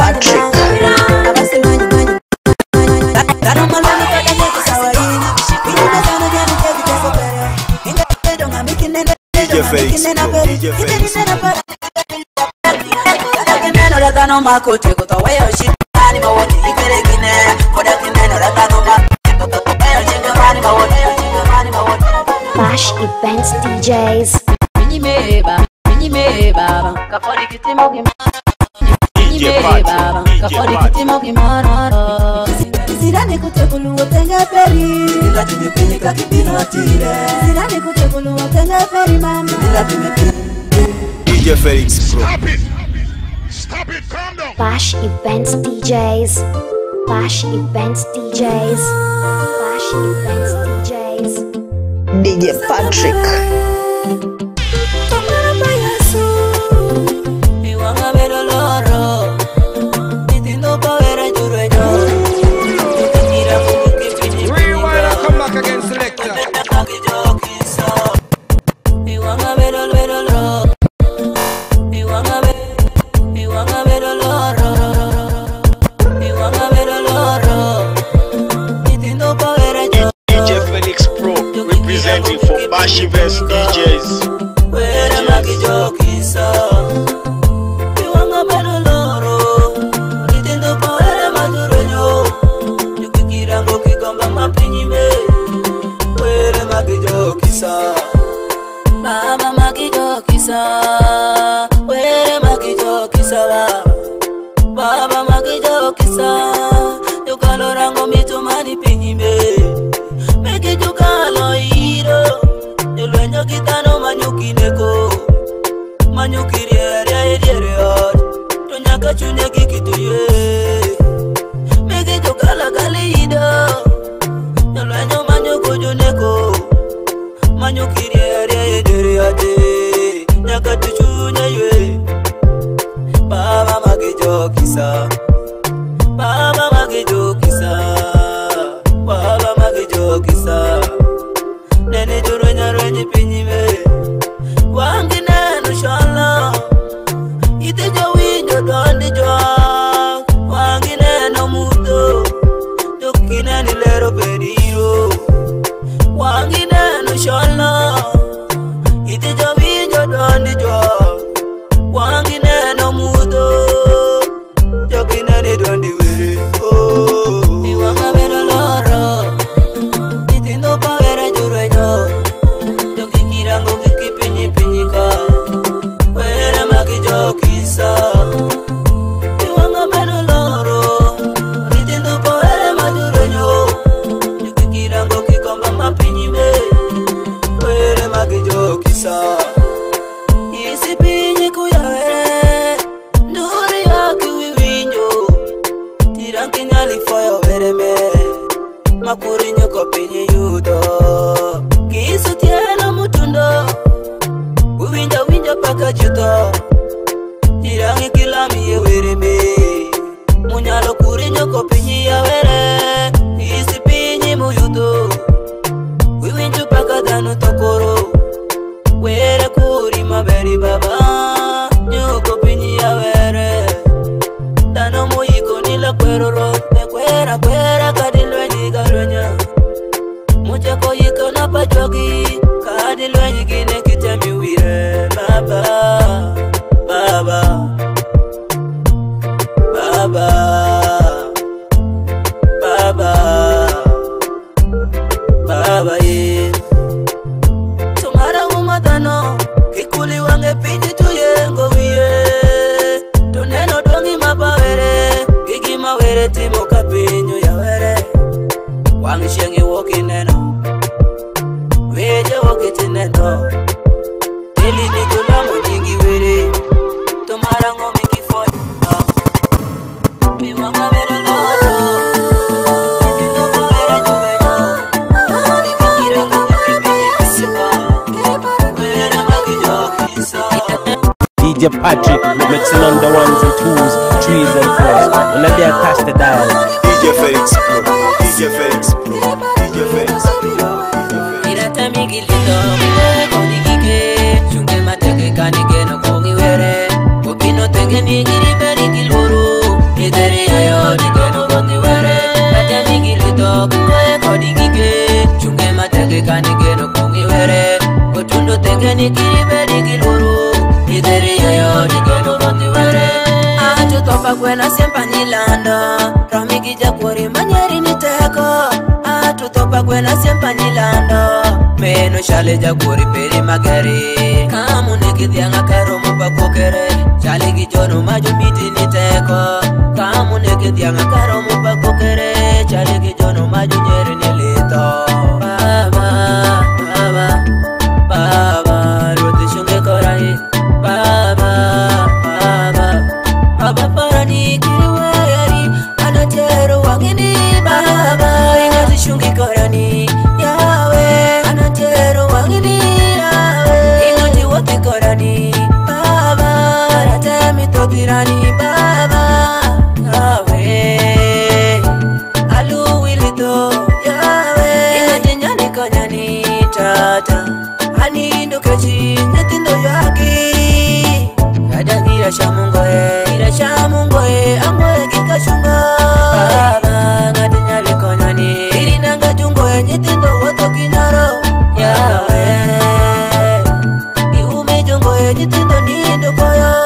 Patrick. DJ Felix Pro, DJ Felix Pro. Bash Events DJs. DJ Zirani kutekulu watenga feri, ila tumepeleka kipino atire. Zirani kutekulu watenga feri mama, ila tumepeleka. DJ Felix Pro. Stop it, calm down. Bash Events DJs. Bash Events DJs. Bash Events DJs. DJ Patrick. Representing for Bash Events DJs. Mama makijo kisa, were makijo kisa baba makijo kisa, yukalo rango mitumani pinyime. Mekijukalo iro, yulwenyo kitano manyukineko, manyukiriere tonyaka chunye kikituye. Mekijukala galido, yulwenyo manyukujuneko, manyukiriere nyaka tuchunye ywe. Baba makijo kisa, baba makijo kisa, baba makijo kisa. Nene juro nyaronyi pinyime, wangi nenu shala. Ite jo winjo dondi jo, wangi nenu mudo, jokine ni lero periro. Wangi nenu shala, ite jo winjo dondi jo, wangi nenu mudo, jokine ni dondi wiri. Oh, iwanga bero loro, ite no pavera juro jo, jokikirango kikipinyi pinyika, wera makijo kisa. Iwanga bero loro, ite no pavera majuro jo, jokikirango kikomba mapinyime, wera makijo kisa. Isi pinyi kuyawere, nduri yaki wiwinyo, tiranki nyali foyo vereme, makuri nyoko pinyi yudo. Kisu tiena mutundo, uwinja winja paka juto, tirangi kilami ye vereme, munyalo kuri nyoko pinyi yawere. Isi pinyi muyudo, uwinju paka danu tokoro, were kuri maberi baba, nyoko pinyi yawere. Dano muyiko nila kweroro, kwera kadilwenyi galwenya. Mucheko yiko na pachogi, kadilwenyi gine kitemi wire. Baba, baba, baba, baba, baba ye. Tumara umadano, kikuli wange pinyi tuye ngowiye. Toneno dongi mapawere, gigi mawere timo kapinyo ya were. Wangi shengi woki neno, weje woki tineno. Ili nikula mojingi were, tumara ngomi kifo. Miwanga were loro, iti noko were juwejo. Nikikira ngomi kipinyi kisipa, were makijo kisa. DJ Patrick mixing on the ones and twos, trees and fours. When they attach the dial. DJ Felix Pro, DJ Felix Pro, DJ Felix Pro. Irata migilido, koni kike, chunge mateke kanike no kongi were. Kopino tenge migiri beri kiluru, Mideri ayo digeno bondi were Kata migilito kwe kodigige Chunge matege kanigeno kungi were Kutundo tege nikiribe digiluru Mideri ayo digeno bondi were Acho topa kwena sempa nilando Ramigija kuri manyeri niteko Acho topa kwena sempa nilando Meno shale jaguri peri magari Kamu nekidhianga karo mupakokere Shale gijono majumiti niteko Kamu nekidhianga karo mupakokere Shale gijono majunyeri nilito Baba, baba, baba Roti shunge korai Baba, baba, baba parani kiriwayari Anatero wangini Baba, ingati shunge korani Yawe Anatero wangini Yawe Ingati wote korani Baba Ratemi totirani Baba Yawe Aluwilito Yawe Ingati nyani konyani Tata Anindo kechi Netindo yaki Kadang ira shamungoe Amgoe kikashungo Baba Ngati nyali konyani Irinanga jungoe Nyetindo woto kinaro Yawe Iume jungoe Nyetindo nindo koyo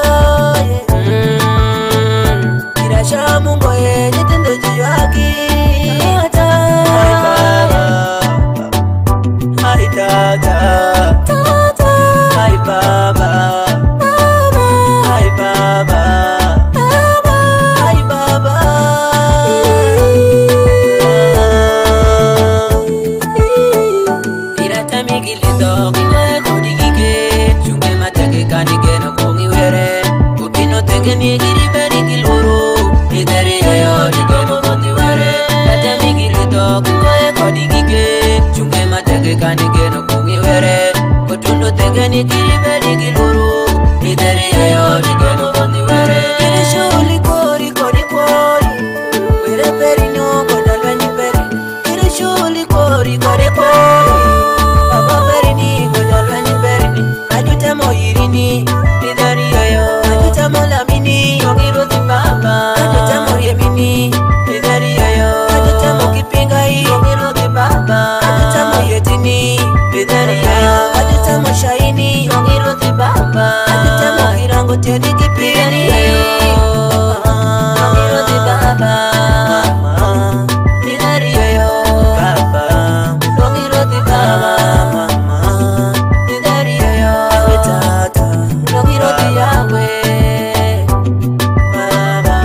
Ira shamungoe Nyetindo jiyaki Hai Baba Hai Tata Hai Baba Hai Baba Hai Baba Irata migilito Kile kodigige Chunge matege kanigeno kungi were Kupino tege nigiribe nigiluru Mideri ayo digeno bondi were Irata migilito Kile kodigige Chunge matege kanigeno kungi were Kutundo tege nigiribe nigiluru Mideri ayo digeno bondi were Kile shuli kori kori kori Were peri nyongo dalwenyi peri Kile shuli kori kori kori Baba peri ni dalwenyi peri ni Adutamo irini Mideri ayo Adutamo lamini Yongiru ti baba Adutamo yemini Mideri ayo Adutamo kipingai Yongiru ti baba Adutamo yetini Mideri ayo Adutamo shaini Yongiru ti baba Adutamo hirango tedi kipiri Yongiru ti baba Mideri ayo Baba Yongiru ti baba Mideri ayo Tata Yongiru ti Yahwe Baba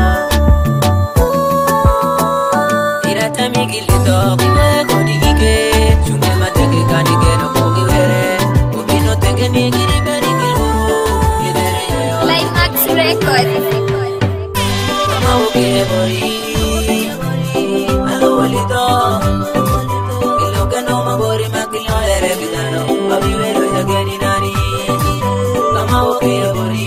Irata migilito Kime kodigige Chunge matege kanigeno kungi were Ubino tege nigiribe nigiluru Mideri ayo Climax Records. Kama ukire bori Alo walito Ilogano mabori makilo ere bidano Babivero yageni nani Kama ukire bori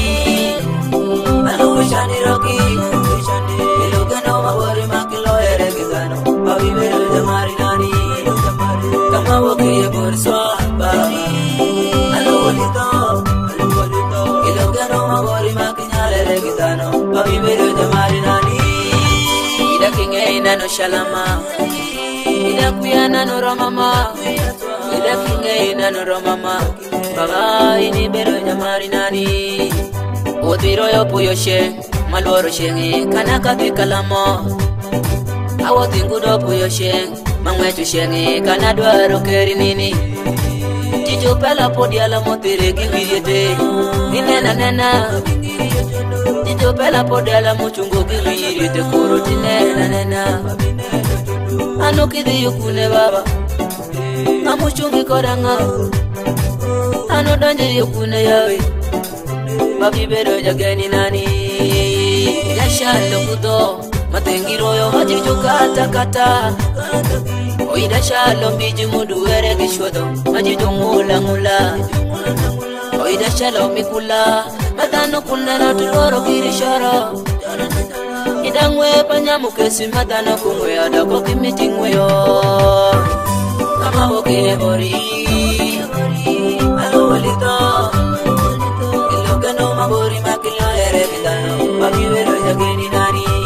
Alo wishani roki Ilogano mabori makilo ere bidano Babivero jamari nani Kama ukire bori swamba Alo walito Ilogano mabori makilo ere bidano Babivero jamari nani Ida kinge inano shalama Ida kuyana noro mama Ida kinge inano ro mama Baba ini bero jamari nani Odiro yo puyo she Malworo shengi Kanaka kalamo Awoti ngudo puyo she Mangwetu shengi Kanadwaro keri nini Jijo pela podi ala motere giwiyete Ninena nena Jijo pela podi ala muchungo giwiyete Kuro tinena nena Ano kidi yukune baba Amuchungi koranga Ano donje yukune yawe Babi bero jageni nani Yashalo kudo Matengiro yo majijo kata kata Oida shalo mbiji mudu ere gishodo Majijo ngula ngula Oida shalo mikula Madano kuna na tuloro kirishoro Idangwe panyamu kesi madano kungwe Adako kimiti ngweyo Kama wokire bori Alo walito Ilogano mabori makilo ere bidano Babi wero yageni nani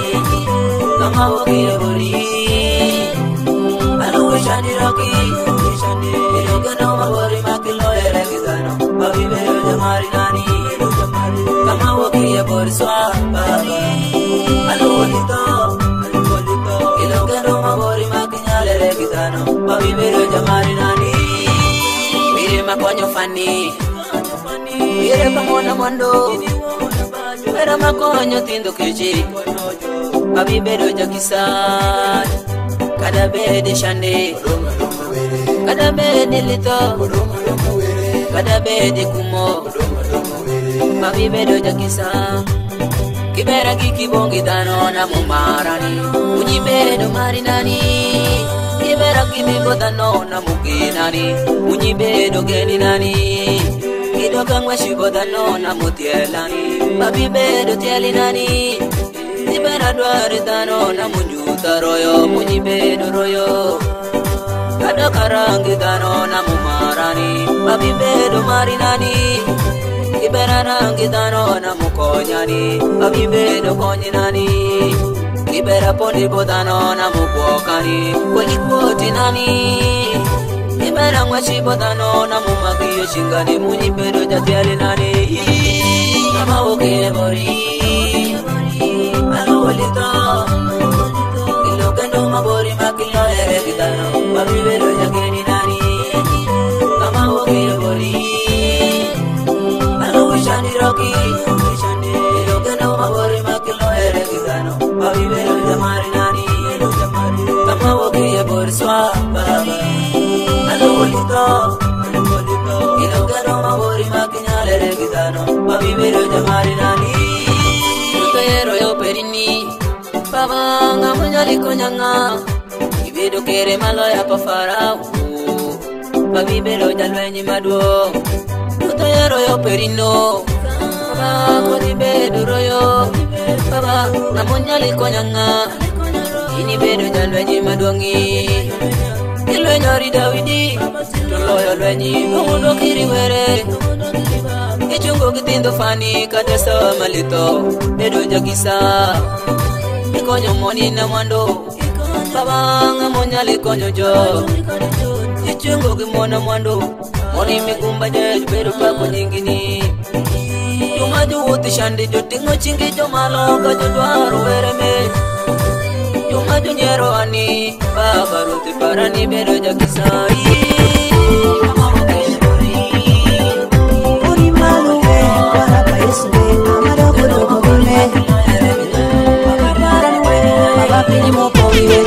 borswa baba alolito ilogero mabori makinyale regitano babi bero jamari nani mire makonyo fani mire pamona mondo era makonyo tindo keji babi bero jakisa kada bede shande kada bede lito kada bede kumo babi bero jakisa kibera kikibongi dano na mumarani unyibedo marinani kibera kimibo dano na mukinani unyibedo geni nani kidoka mwashibo dano na mutielani babi bedo tieli nani kibera dwari dano na munjuta royo unyibedo royo kadoka rangi dano na mumarani babi bedo marinani kibera rangi dano na mukonyani babi bedo konyinani kibera poni bodano na mukokani kwelikwoti nani kibera mwashi bodano na mumagiyo shingani munyi bedo jatiali nani kama uke bori alolito ilogendo mabori makilo ere gitano babi bedo jakeni nani kama uke bori Shani Rocky, Shani, Logano, Mabori, Makilo, Eregano, Babi, Jamari Nani, Kama Woki, Borswa, Baba, Alolito, Ilogano, Mabori, Makina, Eregano, Babi, Jamari Nani, Utero, Yo Perini, Baba, Namunali Konyanga, Ibido Kere Maloya Pafara, Babi, Jalweni Madu. Utayero yo perino baba kodi bedo royo baba namunyali konyanga ini bedo jalwenyi madwangi ilwe nyori Dawidi toloyo lwenyi mundo kiriwere ichungo kitindo fani katesa malito bedo jakisa ikonyo moni na mwando baba namunyali konyo jo ichungo kimona mwando Moni mikumba je beru pa ko nyingini Juma juuti shandi jotingo chingi jomalo ka jodwaro wereme Juma junyero ani baba ruti parani beru jakisai Uri malu we para paiswe amado kudo kobime Baba pini mo pomi we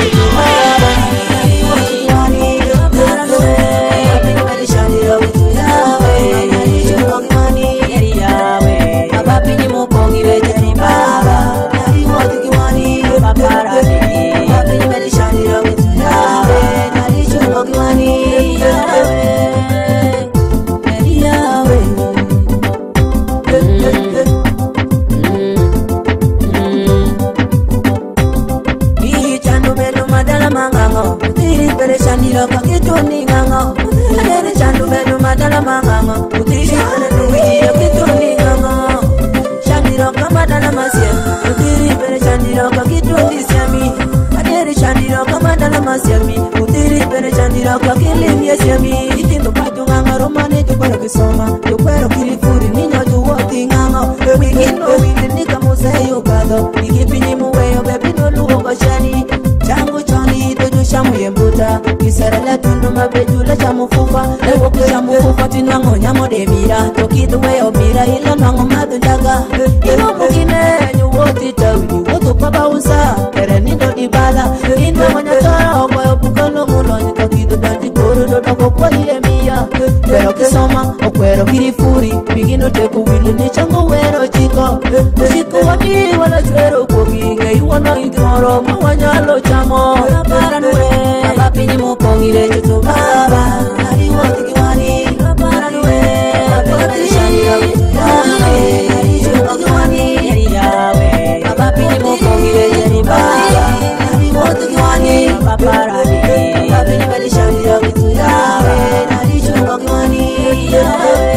Shandiro kakituni ngango Adere chandu bedu madala mangango Utiri bedu wiyo kituni ngango Shandiro kamadala masya Utiri bedu shandiro kakituni siami Adere shandiro kamadala masyami Utiri bedu shandiro kakilimye siami Itindu patu nganga romane tukwero kisoma Tukwero kilifuri ninyo tuwoti ngango Wikino windi nika museyo kado Ikipini muweyo bebino lugo koshani Changu choni doju shamu yembuta Kisarala tundu mabejula chamu fufa Ewo chamu fufa tinwango nyamo demira Tokidu weo mira ila nwango madundaga Ilo mukine nyuwoti tawini Wotu papa usa Ere nindo dibala Indo wanyatora okoyo bukolo mulonyi Tokidu danti kuru doda kokwa ile miya Pero kisoma okwero kirifuri Bigino teku wilu ni chango wero chiko Chiko waki wala chwero koki Ngei wana itoro mawanyalo chamo Paranwe Baba pini mukongile chutu baba Nari woti kiwani Paranwe Baba shandira Yawe Nari chutu kiwani Yawe Baba pini mukongile chutu baba Nari woti kiwani Paparani Baba pini bali shandira Yawe Nari chutu kiwani Yawe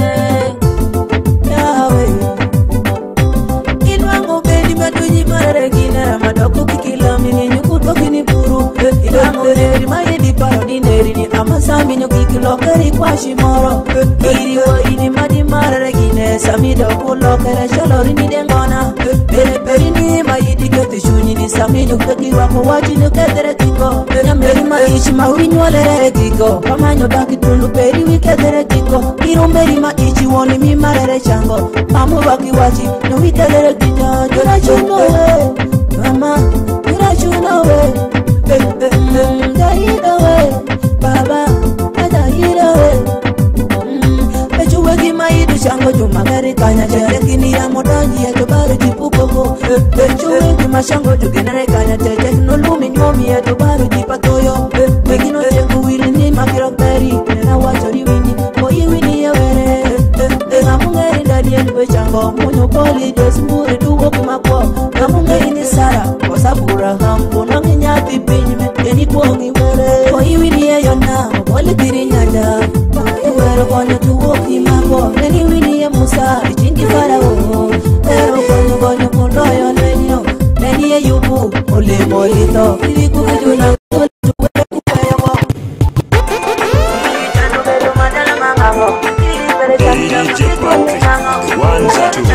Yawe Inwango bedi madunyi maregina Madoko kikila mini nyukuto kini puru Ilango neri mayedi parodi neri ni amasa sambi no kikilokeri kwa shimoro Iriwo ini madi marare gine Samido kulokere shalori ni dengona Pere peri ni maidi kete shuni ni Samido keki wako wachi no ketere tiko Nyameri maishi mawinywalere tiko Pamanyo baki tulu peri wiketere tiko Irumberi maishi woni mi marare chango Mamu baki wachi no wiketere tiko Jura chuno we Mama Jura chuno we Daida we Baba Daida we Pechuwegi maidu shango jumagari kanya Chekini ya modanji ya tobaru jipukoko Pechuwegi mashango jugenere kanya Chek no lumi nyomi ya tobaru jipatoyo Pegino cheku wili ni makirokberi Nena wachori wini Koi wini ya were Namungeri ndani ya nube chango Munyo poli josimburi duwo kumakwo Namungeri ni sara Wasabura hampo Nangi nyati pinyme Yeni kuongi were Koi wini ya yona Wali tiri nyanda Wero konyo tuwo kimako Neni wini ya musa Ichingi farao Wero konyo kundoyo lenyo Neni ya yubu Ole moito Ili kukujuna DJ Patrick, ones and twos.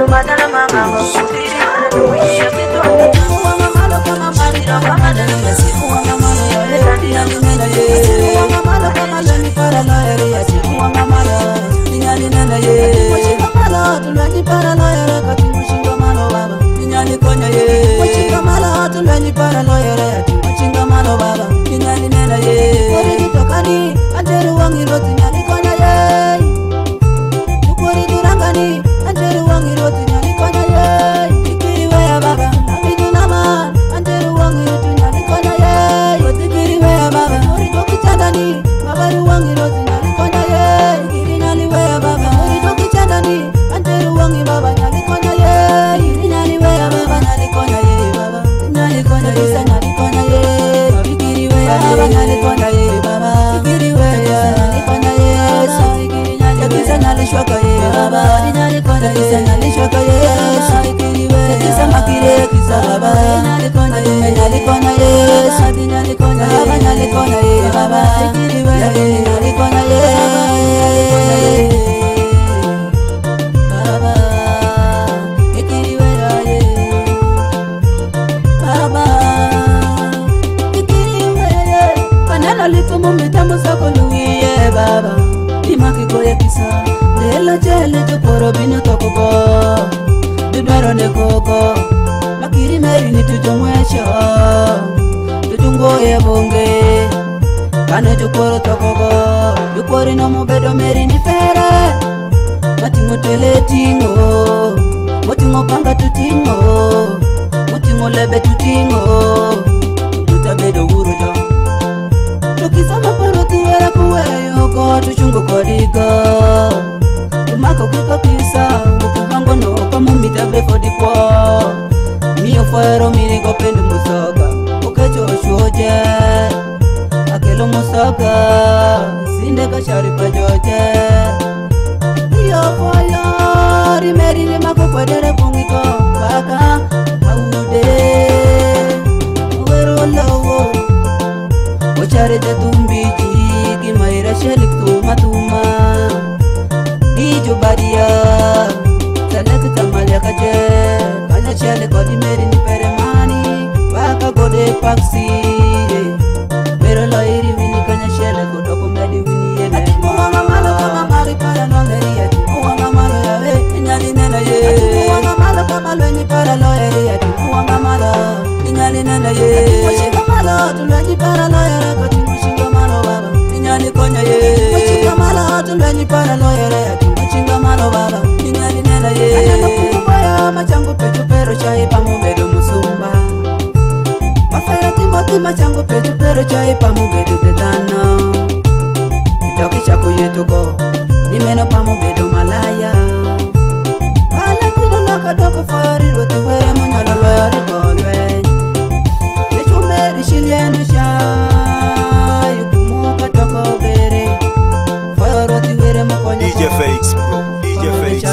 DJ Felix, DJ Felix.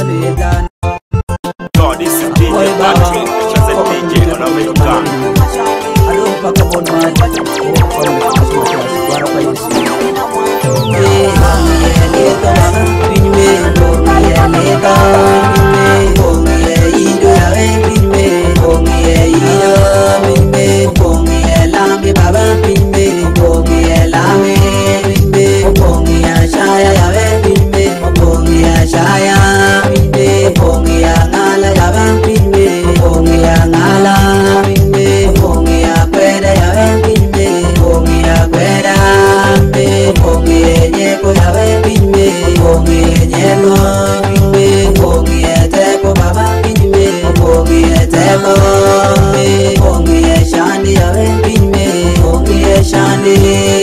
God, this is DJ Patrick, just a DJ on American. Hello, Papa Bonman. teko ongi shandi yawe pinme ongi shandi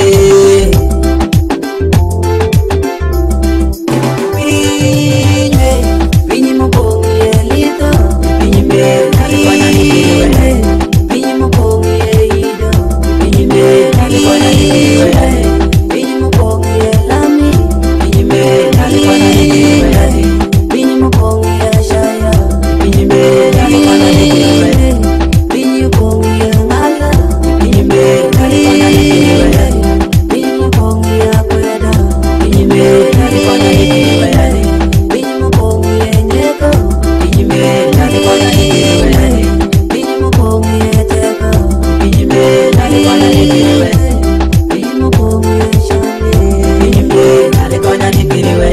pinme pinme mo ongi lito pinme alikwana nikiwe pinme mo ongi ido pinme alikwana nikiwe pinme mo ongi lami pinme alikwana nikiwe pinme mo ongi shaya pinme alikwana nikiwe pinme mo ongi ngala pinme alikwana nikiwe pinme mo ongi akweda pinme alikwana nikiwe pinme mo ongi nyeko pinme alikwana nikiwe pinme mo ongi teko pinme alikwana nikiwe pinme mo ongi shande pinme alikwana nikiwe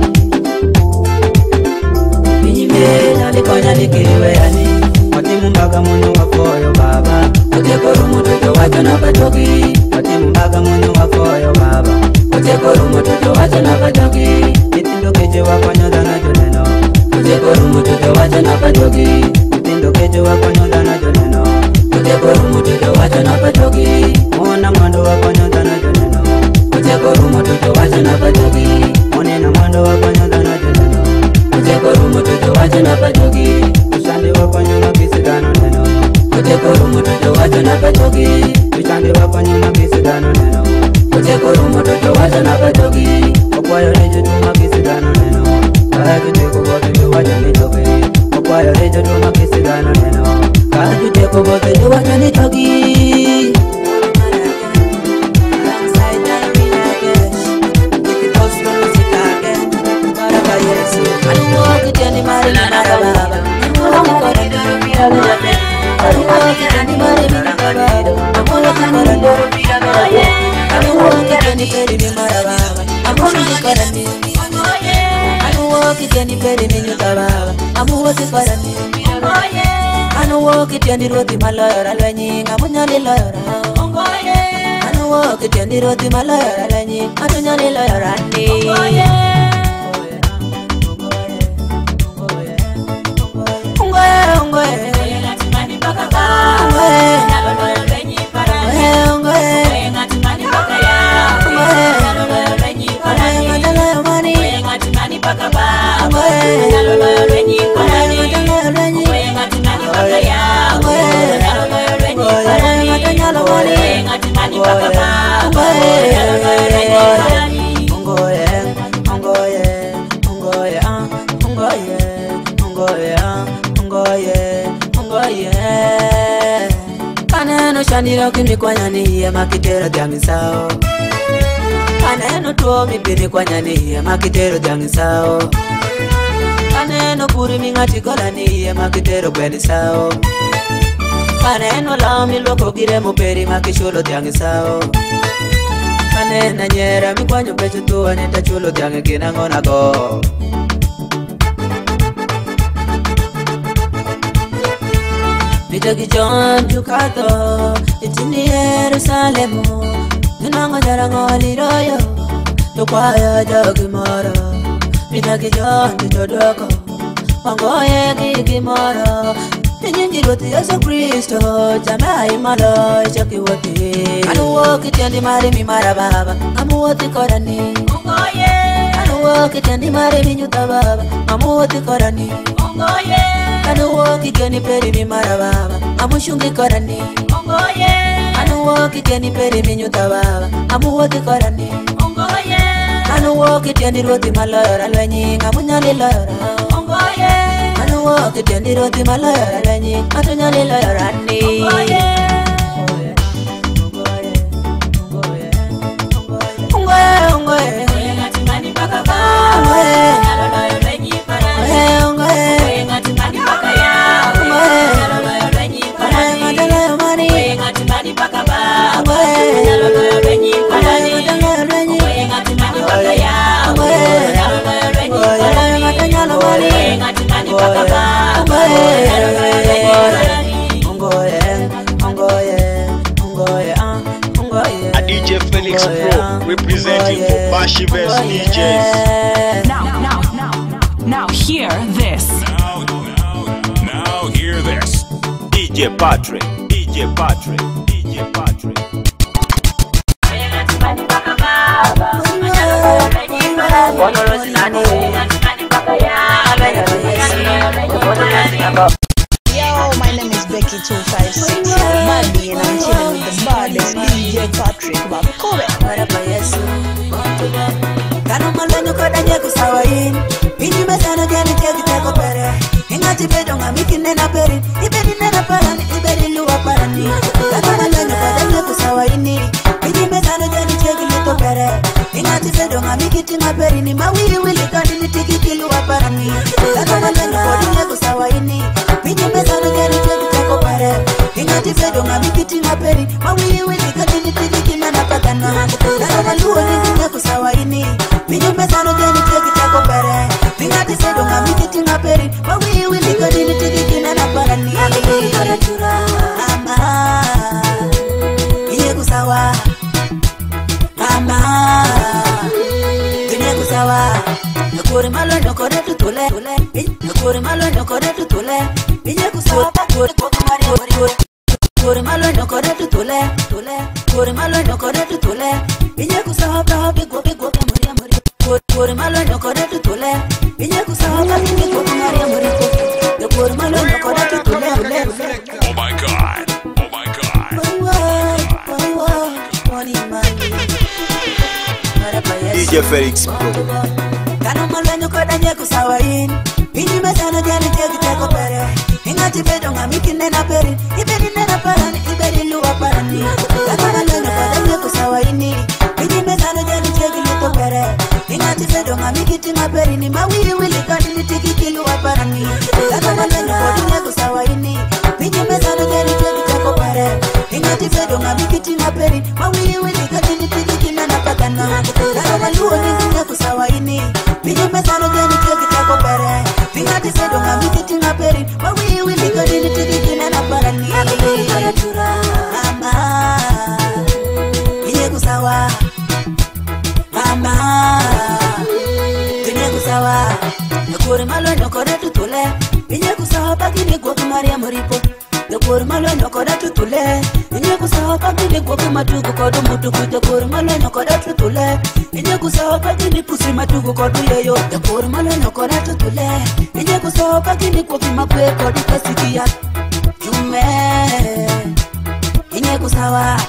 Alikonya nikiriwe yani Matimu mbaga munu wafoyo baba Utekoru mututo wacho na patoki Matimu mbaga munu wafoyo baba Utekoru mututo wacho na patoki Mitindo keche wakonyo dana joneno Utekoru mututo wacho na patoki Mitindo keche wakonyo dana joneno Utekoru mututo wacho na patoki Mona mwando wakonyo dana joneno Utekoru mututo wacho na patoki Monena mwando wakonyo dana joneno Utekoru mututo wacho na patoki Ushandi wakonyo mabisi gano neno Utekoru mututo wacho na patoki Ushandi wakonyo mabisi gano neno Utekoru mututo wacho na patoki Okwayo lejo tu mabisi gano neno Kaju teko bote tu wacho nitoki Okwayo lejo tu mabisi gano neno Kaju teko bote tu wacho nitoki Anu walk it and roti malaya lani amunyali layara Anu walk it and roti malaya lani amunyali layara Kaneno shandiro kimi kwanyani ya makitero dyangisao Kaneno tuo mipini kwanyani ya makitero dyangisao Kaneno puri mingati kolani ya makitero kwenisao Kaneno lao miloko gire muperi makishulo dyangisao Kaneno nyera mikwanyo pecho tuwa nita chulo dyangi kinangona go Mitagi John Ducato, itini Yerusalemu, Nunanga Jarango Liroyo, Tukwaya Jogimoro, Mitagi John Dudoko, Wangoye Gigimoro, Tinjiroti Yesu Kristo, Jamai Malo, Chakiwati, Anu walk it and marry Mara Baba, Amuati Korani, Anu walk it and marry Nutababa, Amuati Korani, Anu walk it and peri mi marababa, amushungi korani. Anu walk it and peri mi nutababa, amuwati korani. Anu walk it and roti malora lani, amunyali lora. Anu walk it and roti malora lani, atunyali lora ni. DJ Felix Pro representing for Bashivest DJs. Now hear this. Now hear this. DJ Patrick, DJ Patrick, DJ Patrick. Yo, my name is Becky256 Mandy, and I'm chilling with the baddest DJ Patrick Bakobe. Kano malonyo kodanye kusawain Bini mesana jani tegi teko pere Ingati bedo nga miki nena peri Iberi nena parani, iberi luwa parani Kano malonyo kodanye kusawaini Bini mesana jani tegi lito pere Ingati bedo nga miki tinga peri Ni mawili wili kani ni tiki kiluwa parani Kano malonyo kodanye kusawaini Bini mesana jani tegi teko pere Ingati bedo nga miki tinga peri Mawili wili kani ni tiki kinana patana Kano maluo ni kusawaini Minyo mesano jeni teki teko pere Mingati sedo nga mikiti nga peri Mawi wili kadini tiki kina na parani Mama Inye kusawa Mama Inye kusawa Nukuri malo nukore tutule Nukuri malo nukore tutule Inye kusawa Kuri kumari Kuri malo nukore tutule Kuri malo nukore tutule Inye kusawa Praha bigwa kamuria muri Kuri malo nukore tutule Inye kusawa Bigwa kamuria muri Kuri malo nukore tutule Oh my God, oh my God. DJ Felix Pro. Kano malo nukore nye kusawain Inye mesana jani tegi teko pere Ingati bedo nga miki nena peri Iberi nena parani, iberi luwa parani Kano malo nukore nye kusawaini Inye mesana jani tegi lito pere Ingati bedo nga miki tinga peri Ni mawili wili kani ni tiki kiluwa parani Kano malo nukore nye kusawaini Inye mesana jani tegi teko pere Ingati bedo nga miki tinga peri Mawili wili kani ni tiki kinana patana Kano maluo nye kusawaini Inye mesana jani tegi teko pere Ingati bedo nga miki tinga peri Mawili wili kani ni tiki kinana parani Mama Inye kusawa Mama Inye kusawa Nukuri malo nukore tutule Inye kusawa Pakini kwa kumaria muripo Nukuri malo nukore tutule Inye kusawa Pakini kwa kumatuku kodu mutuku Nukuri malo nukore tutule Inye kusawa Pakini pusi matuku kodu yeyo Nukuri malo nukore tutule Inye kusawa Pakini kwa kumakwe kodu kasikia Jume Inye kusawa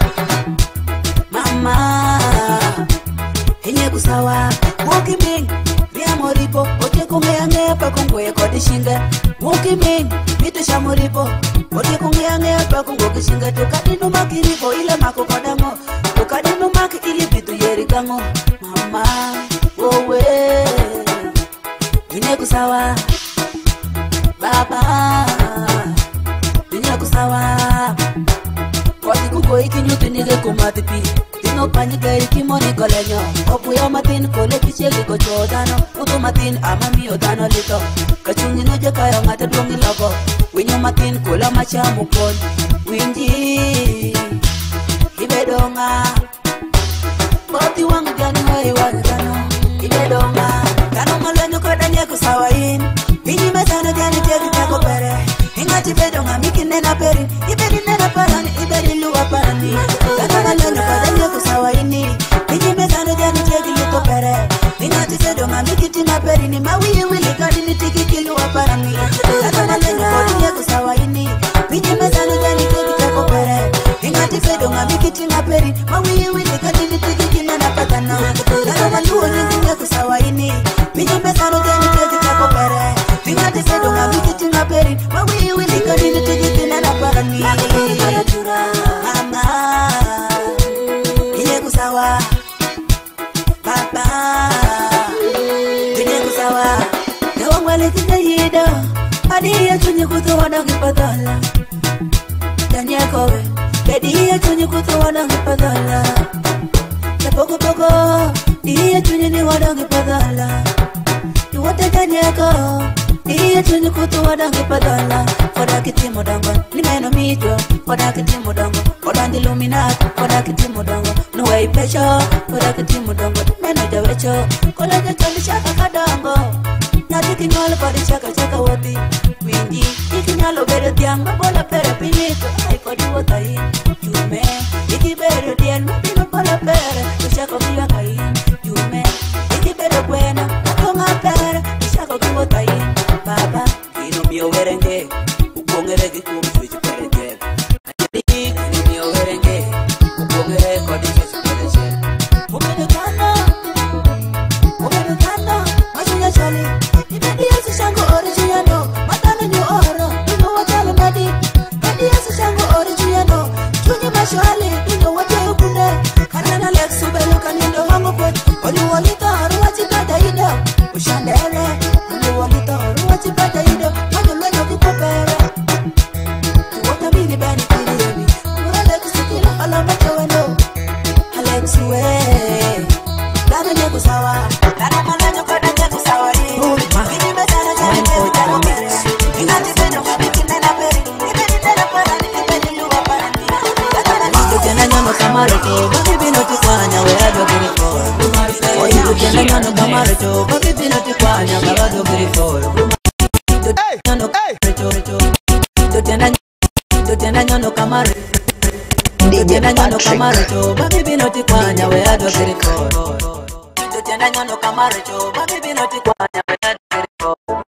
Mama Inye kusawa Woki ming Ria moripo Ote kungea ngea pa kungwe kodi shinga Woki ming Mito sha moripo Ote kungea ngea pa kungwe shinga Tukadinu makiripo ile mako kodamo Tukadinu maki ili bitu yeri kango Mama Wowe Inye kusawa Baba Inye kusawa Kodi kuko ikinyuti nige kumatipi Tino panyika ikimoni kolenyo Opu ya matin kole kichegi kochodano Utu matin ama miyo dano lito Kachungi noje kayo ngata dungi logo Winyo matin kola machamu kon Winji Ibedonga Boti wangu jani hoi wangu dano Ibedonga Kano malenyo kodanye kusawain Inyi mesana jani tegi tako pere Ingati bedonga miki nena peri Iberi nena parani, iberi luwa parani Kano malenyo kodanye kusawaini Inyi mesana jani tegi lito pere Ingati bedonga miki tinga peri Ni mawili wili kani ni tiki kiluwa parani Kano malenyo kodanye kusawaini Inyi mesana jani tegi tako pere Ingati bedonga miki tinga peri Mawili wili kani ni tiki kinana patana Kano maluo nyingi kusawaini Inyi mesana jani tegi tako pere Ingati bedonga miki tinga peri Mawili wili kani ni tiki kinana parani Mama Inye kusawa Papa Inye kusawa Ewa mwale kina yida Adi ya chunye kutu wana kipadala Danye kowe Edi ya chunye kutu wana kipadala Ya poko poko Di ya chunye ni wana kipadala Iwate danye ko Di ya chunye kutu wana kipadala Koda kitimo dango Limeno midyo Koda kitimo dango Koda ndiluminati Koda kitimo dango Nuwe ipecho Koda kitimo dango Meno jawecho Koda jachali shaka kadango tikinyolo kodi chaka chaka wati Winji tikinyolo bere tiang Mabola pere pinito Ay kodi watai Jume Iki bere dien Mapino bola pere Ushako kiwa kai Jume Iki bere buena Makonga pere Ushako kiwa tai Baba Kino mio werenge Ukongere kikum switch perenge Ajedi Kino mio werenge Ukongere kodi switch perenge Mupino tano Mupino tano Masunya chali Ibedi yesu shango original Matano nyu oro Ino watalo nadi Ibedi yesu shango original Chunyi mashwali Ino watalo kunde Kanana lexu belu kanindo hango kwe Olu walita haruwa chipata ida Ushandele Olu walita haruwa chipata ida Mano lwenyo kipopere Tuwata mini bani kiri yebi Mura lexu sikila alama chawendo Alexu wee Dame nyeko sawa Dana malanyo koda nyeko sawa Mini mesana jari kewi dano mere Inati peno kabiki nena peri Ibeni nena parani Ibeni luwa parani Tena nyono kamareto Baki bino tikwanya Weado giriforo Oidu tena nyono kamareto Baki bino tikwanya Weado giriforo Tena nyono kamareto Tena nyono kamareto Baki bino tikwanya Weado giriforo Tena nyono kamareto Baki bino tikwanya Weado giriforo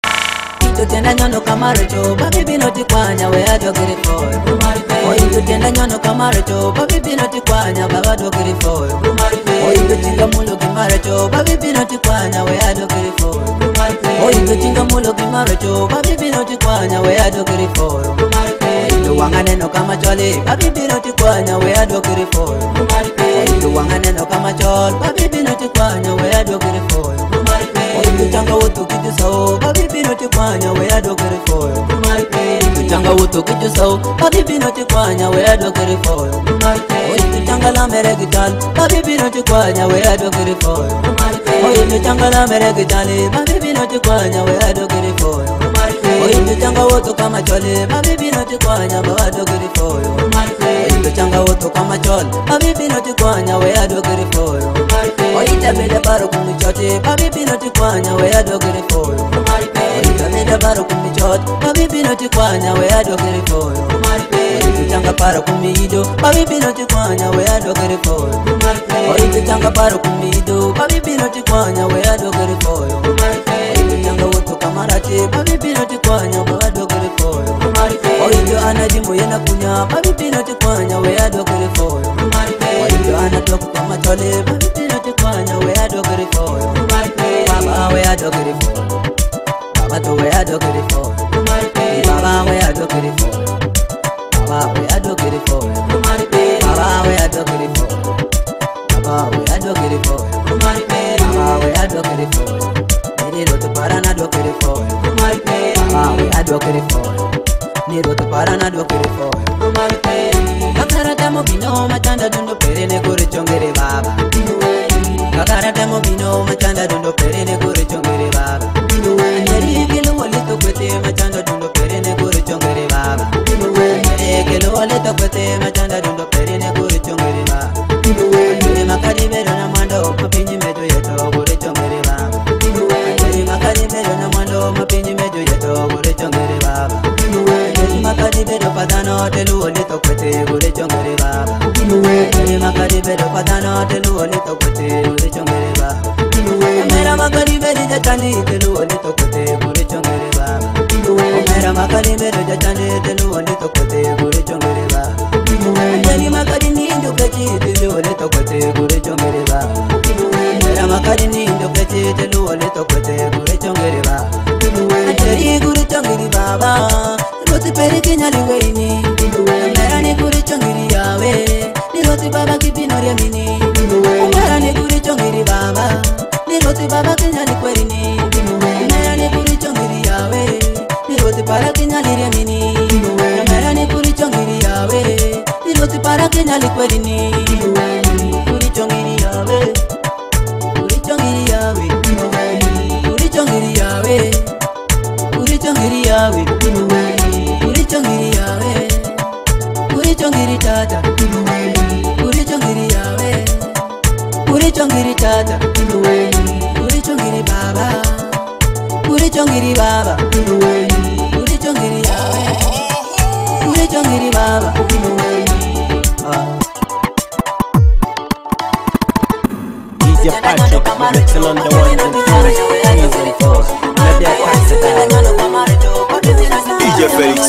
Tena nyono kamareto Baki bino tikwanya Weado giriforo Oidu tena nyono kamareto Baki bino tikwanya Weado giriforo Oidu tinga mulo kimareto Baki bino tikwanya Weado giriforo Oidu tinga mulo kimareto Baki bino tikwanya Weado giriforo Oidu wanganeno kama chole Baki bino tikwanya Weado giriforo Oidu wanganeno kama chole Baki bino tikwanya Weado giriforo Oidu changa wotu kijusao Baki bino tikwanya Weado giriforo Oidu changa wotu kijusao Baki bino tikwanya Weado giriforo Oidu changa la meregital Baki bino tikwanya Weado giriforo Oidu changa la meregital Baki bino tikwanya Weado giriforo Oidu changa wotu kama chole Baki bino tikwanya Weado giriforo Oidu changa wotu kama chole Baki bino tikwanya Weado giriforo Oidu bede baro kumichote Baki bino tikwanya Weado giriforo Oidu bede baro kumichote Baki bino tikwanya Weado giriforo Oidu changa para kumido Baki bino tikwanya Weado giriforo Oidu changa para kumido Baki bino tikwanya Weado giriforo Oidu changa wotu kamarate Baki bino tikwanya Weado giriforo Oidu anajimu yena kunya Baki bino tikwanya Weado giriforo Oidu anatoku kama chole Baki bino tikwanya Weado giriforo Baba Weado giriforo Baba to Weado giriforo Baba Weado giriforo Baba Weado giriforo Baba Weado giriforo Baba Weado giriforo Baba Weado giriforo Niro to parana do giriforo Baba Weado giriforo Niro to parana do giriforo Kakarata mo bino matanda dundo perene kore chongere baba Kakarata mo bino matanda dundo perene kore chongere baba Nyeri kilo wale to kwete matanda dundo perene kore chongere baba Nyeri kilo wale to kwete matanda dundo perene kore chongere baba Nyeri makari bero na mando mapinyi mejo yeto kore chongere baba Nyeri makari bero na mando mapinyi mejo yeto kore chongere baba Nyeri makari bero padano telu wale to kwete kore chongere baba Nyeri makari bero padano telu wale to kwete kore chongere baba Mera makari bero jatani telu wale to kwete kore chongere baba Mera makari bero jatani telu wale to kwete kore chongere baba Nyeri makari nindo kati telu wale to kwete kore chongere baba Mera makari nindo kati telu wale to kwete kore chongere baba Nyeri kore chongere baba Roti pere kenyali weini Mera ni kore chongere yawe Ni roti baba kipinori amini Mera ni kore chongere baba Ni roti baba kenyali kwerini Mera ni kore chongere yawe Ni roti para kenyali amini Mera ni kore chongere yawe Ni roti para kenyali kwerini Kore chongere yawe Kore chongere yawe Kore chongere yawe Kore chongere yawe Kore chongere yawe Kore chongere tata Kore chongere yawe Kore chongere tata Kore chongere baba Kore chongiri baba uri chongiri yawe uri chongiri baba DJ Patrick mixing on the ones and twos, threes and fours. Let their cast it down. DJ Felix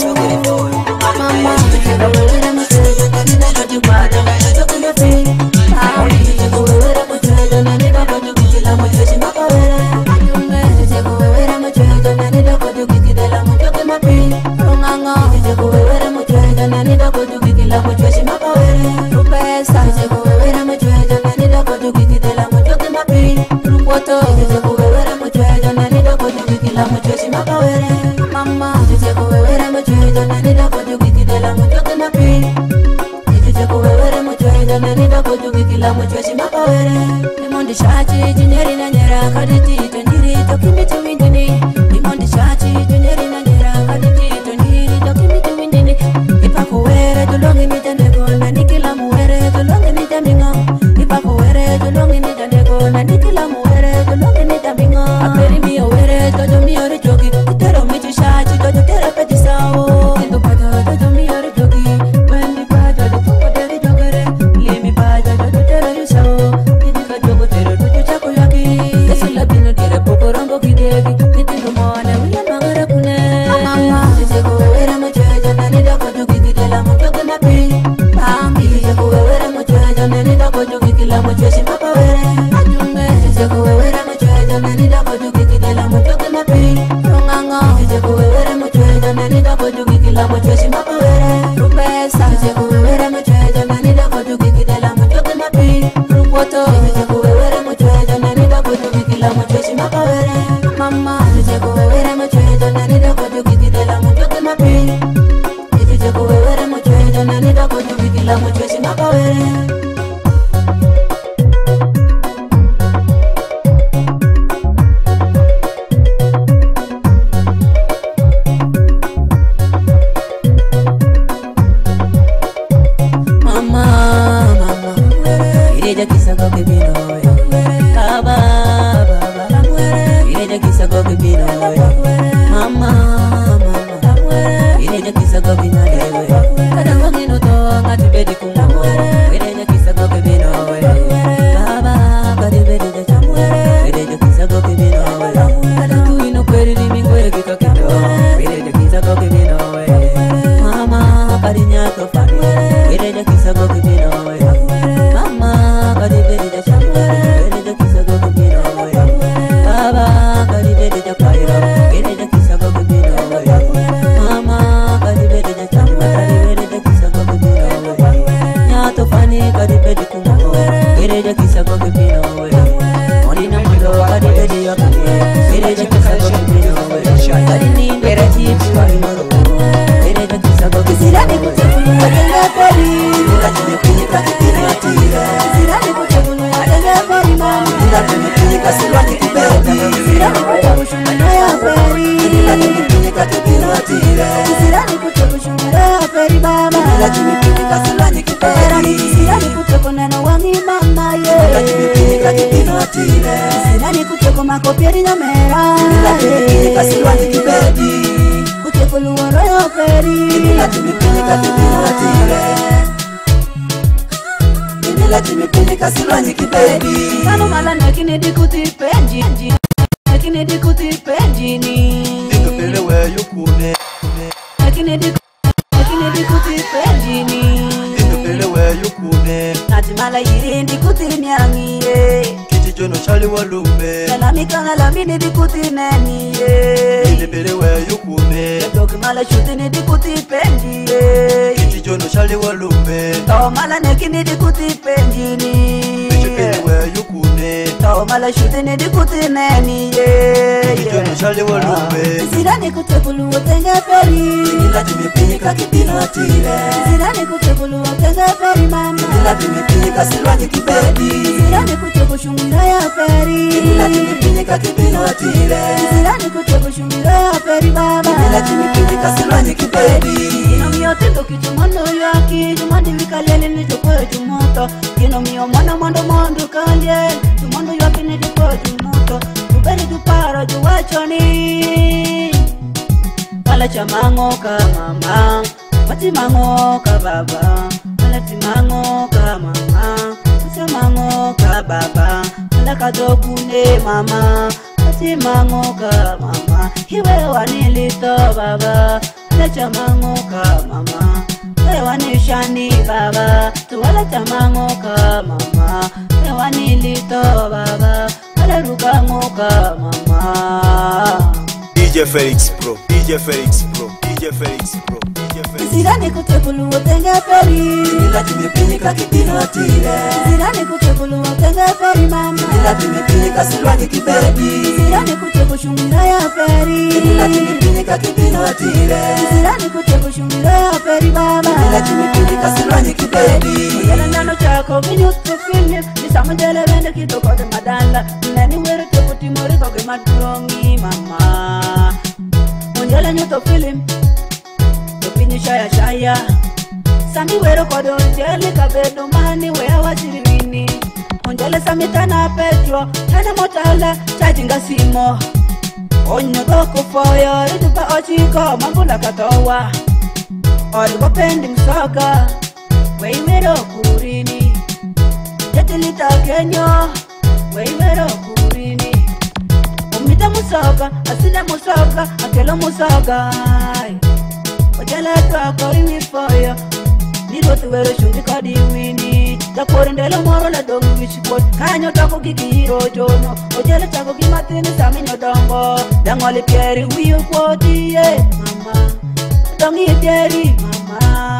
uberi tu paro ju wachoni Pala chamango ka mama Mati mango ka baba Pala timango ka mama Mati mango ka baba Pala kadokune mama Mati mango ka mama Hiwe wanilito baba Pala chamango ka mama Wani shani baba, tuwala tamango ka mama. Wani lito baba, wala rugango ka mama. DJ Felix Pro, DJ Felix Pro, DJ Felix Pro, DJ Felix. Zirani kutekulu otenge feri, zila timepilika kipino tire. Zirani kutekulu otenge feri mama, zila timepilika silwani kibedi. Zirani kuteku shumira ya feri, zila timepilika kipino tire. Zirani kuteku shumira ya feri mama, zila timepilika silwani kibedi. Yala nano chako vinyutu filmi, nisamujele vende kito kote madala. Nani wero teku timori koke madrongi mama. Munjele nyuto film, topinyi shaya shaya. Sami wero kodo njele kabedo mani wea wachiriwini. Munjele samitana petro, tana motala, chajinga simo. Onyo toko foyo, ritupa ochiko, mambula katowa. Origo pendi msoka, wei wero kurini. Jetilita kenyo, wei wero kurini. Umita musoka, asile musoka, akelo musoka. Ojala twako imi foyo, nilo tuwero shundi kodi wini. Jakori ndelo moro la dongi wishikot, kanyo tako kikiro jono. Ojala tako kimatini saminyo dongo, dangoli pieri wiyo kwoti ye mama. Dongi pieri mama.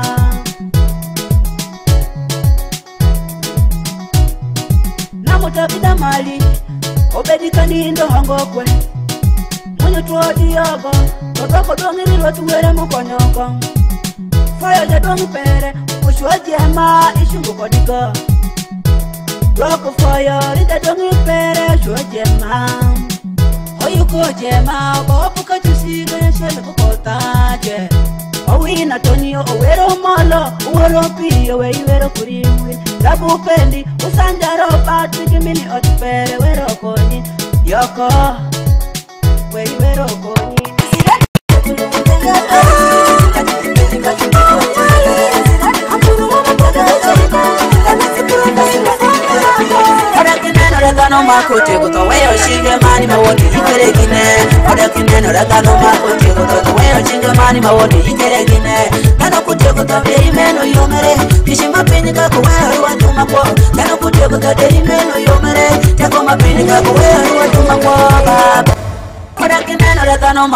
Namutapida mali, obedi kanindo hangokwe. Munyo tuodi yogo, otoko dongi nilo tuwere mukonyoko. Fire ja dongi pere, ushwa jema ishungu kodiko. Roko fire, rida dongi pere, ushwa jema. Oyuko jema, opuka chusiga ya shele kukotaje. Owina tonio, owero molo, uwero piyo, weiwero kuriwi. Rabu pendi, usanjaro pati, gimini otipere, wero konyi. Yoko, weiwero konyi. Oregano makote goto weyo shinge mani mawoni ikeregine. Oregano oregano makote goto weyo shinge mani mawoni ikeregine. Kano kote goto deri meno yomere. Kishima penika ko weyo watuma ko. Kano kote goto deri meno yomere. Tako mapenika ko weyo watuma ko baba. Oregano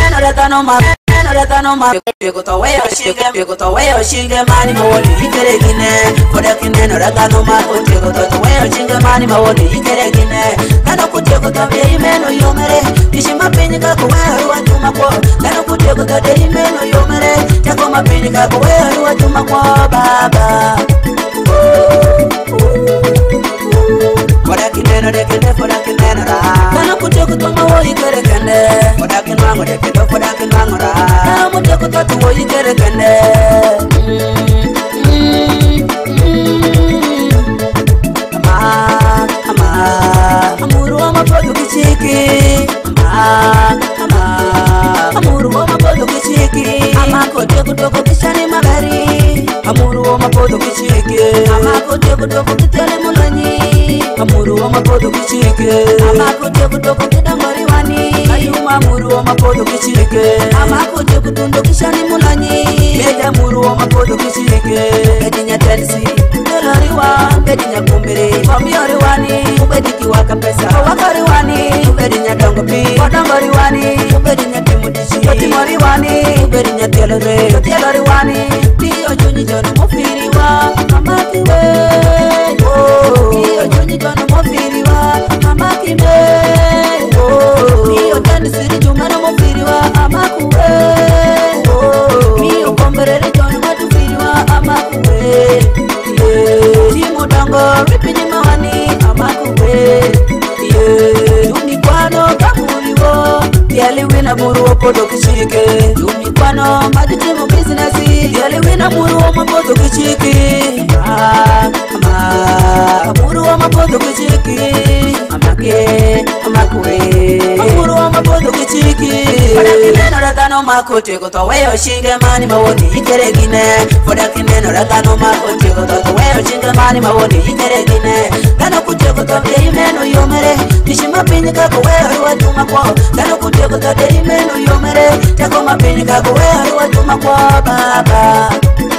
Goto shinge mani mawoni ikeregine. Oregano oregano makote goto weyo shinge mani mawoni ikeregine. Kano kote goto deri meno yomere. Kishima penika ko weyo watuma ko. Kano kote goto deri meno yomere. Tako mapenika ko weyo watuma ko baba. Fodakineno dekende fodakineno ra. Kana kuteko toma wo ikere kende. Fodakinwango dekende fodakinwango ra. Kana muteko tatu wo ikere kende. Amuru wa mapodo kichiki. Amuru wa mapodo kichiki. Amako teko toko kishani magari. Amuru wa mapodo kichiki. Amako teko toko kitele mulanyi. Amuru wa mapodo kichiki. Amako teko toko kidangori wani. Ayuma amuru wa mapodo kichiki. Amako teko tundo kishani mulanyi. Bede amuru wa mapodo kichiki. Bedinya tensi Dolariwa, bedinya kumbiri Komiori wani, ubediki waka pesa Wakari wani, ubedinya dongo pi Wadangori wani, ubedinya timudishi Kotimori wani, ubedinya telore Kotielori wani, Tiyo junyi jono mofiriwa Mamakiwe Tiyo junyi jono mofiriwa Mamakiwe Tiyo tani siri jumana mofiriwa Amakuwe Tiyo komberere jono matufiriwa Amakuwe Timo dango ripini mawani Amakuwe Tumikwano kamuliwo Diali wina muru wapodo kichike Tumikwano majitimu business Diali wina muru wapodo kichike Amuru wa mapodo kuchiki amake amakure Amuru wa mapodo kuchiki Foda kineno rakano makote koto weyo shinge mani mawoni ikeregine Foda kineno rakano makote koto weyo shinge mani mawoni ikeregine Gano kute koto dei meno yomere Nishima pinyi kako weyo watuma kwa Gano kute koto dei meno yomere Tako mapinyi kako weyo watuma kwa baba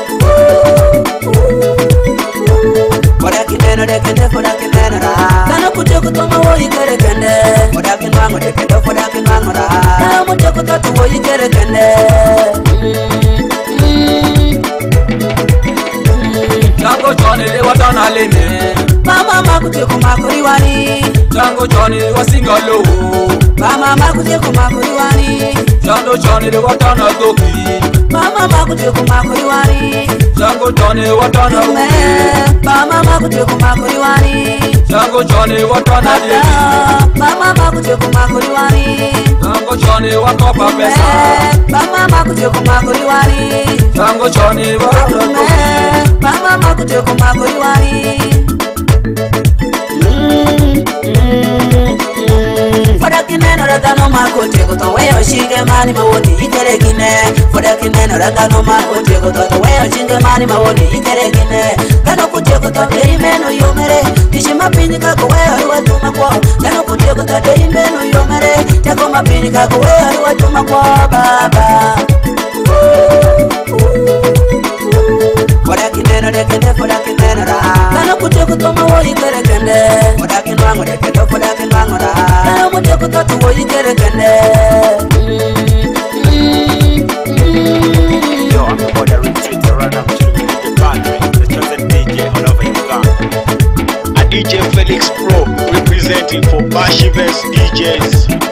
Foda kineno dekende foda kineno ra Gano kute koto mawo ikeregine Foda kinwango dekende foda kinwango ra Gano kute koto tuwo ikeregine Jango Johnny le watana leme Mama makute kumakuriwani Jango Johnny le wasingalo Mama makute kumakuriwani Jango Johnny le watana doki Mama makute kumakuriwani Jango Johnny le watana Yume Mama makute kumakuriwani Jango Johnny le watana leme Mama makute kumakuriwani Jango Johnny le wakopa pesa Mama makute kumakuriwani Jango Johnny le watana doki Mama makute kumakuriwani Foda kineno rakano makote koto weyo shinge mani mawoni ikeregine Foda kineno rakano makote koto weyo shinge mani mawoni ikeregine Gano kute koto dei meno yomere Nishima pinyi kako weyo watuma kwa Gano kute koto dei meno yomere Tako mapinyi kako weyo watuma kwa baba Foda kineno dekende foda kineno ra Gano kute koto mawo ikeregine Foda kinwango dekende foda kinwango ra Gano kute koto tuwo ikeregine Yo, I'm the border retreat to run up to the Patrick, the chosen DJ all over Uganda. A DJ Felix Pro representing for Bashivest DJs.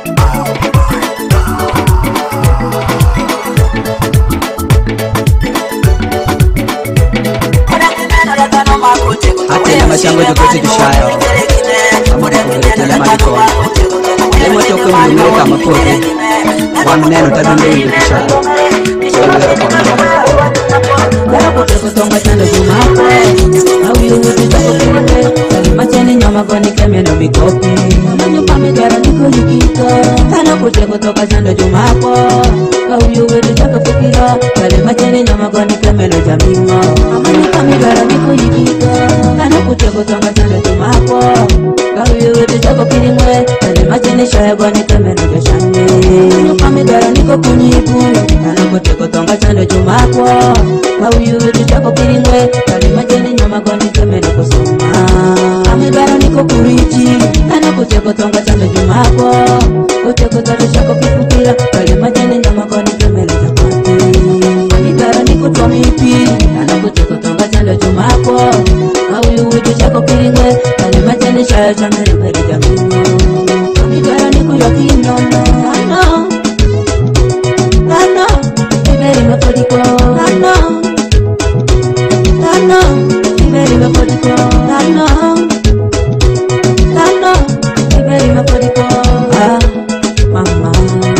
Atena machango tukote kishayo Amuna kuberetele mariko Lemo toko mwumire kama kote Wamuneno tadunde hidu kishayo Solero kwa mwumire Gara pote kutonga chando jumapwe Awi uwe tutako kime Macheni nyama koni keme no mikopi Manyo pame gara niko yukito Kana pote kutoka chando jumapo Awi uwe tutako fikira Kale macheni nyama koni keme no jamingo Manyo pame gara niko yukito Kana pote kutonga chando jumapo Awi uwe tutako kirimwe Kale macheni shaya koni keme no jashane Manyo pame gara niko kunyipu Kana pote kutonga chando jumapo Awi uwe tutako kirimwe Kale macheni nyama koni keme no kusoma Amegara niko kurichi Kana kuteko tonga chando jumapo Kuteko tado shako kifukira Kale majene nyama koni kemele japati Amegara niko tuamipi Kana kuteko tonga chando jumapo Awi uwitu chako kiringwe Kale majene shaya chamere mbele jamino Amegara niko yakino Ano Ano Iberi mapodiko Ano Ano Iberi mapodiko Ano Kano, iberi mapodiko mama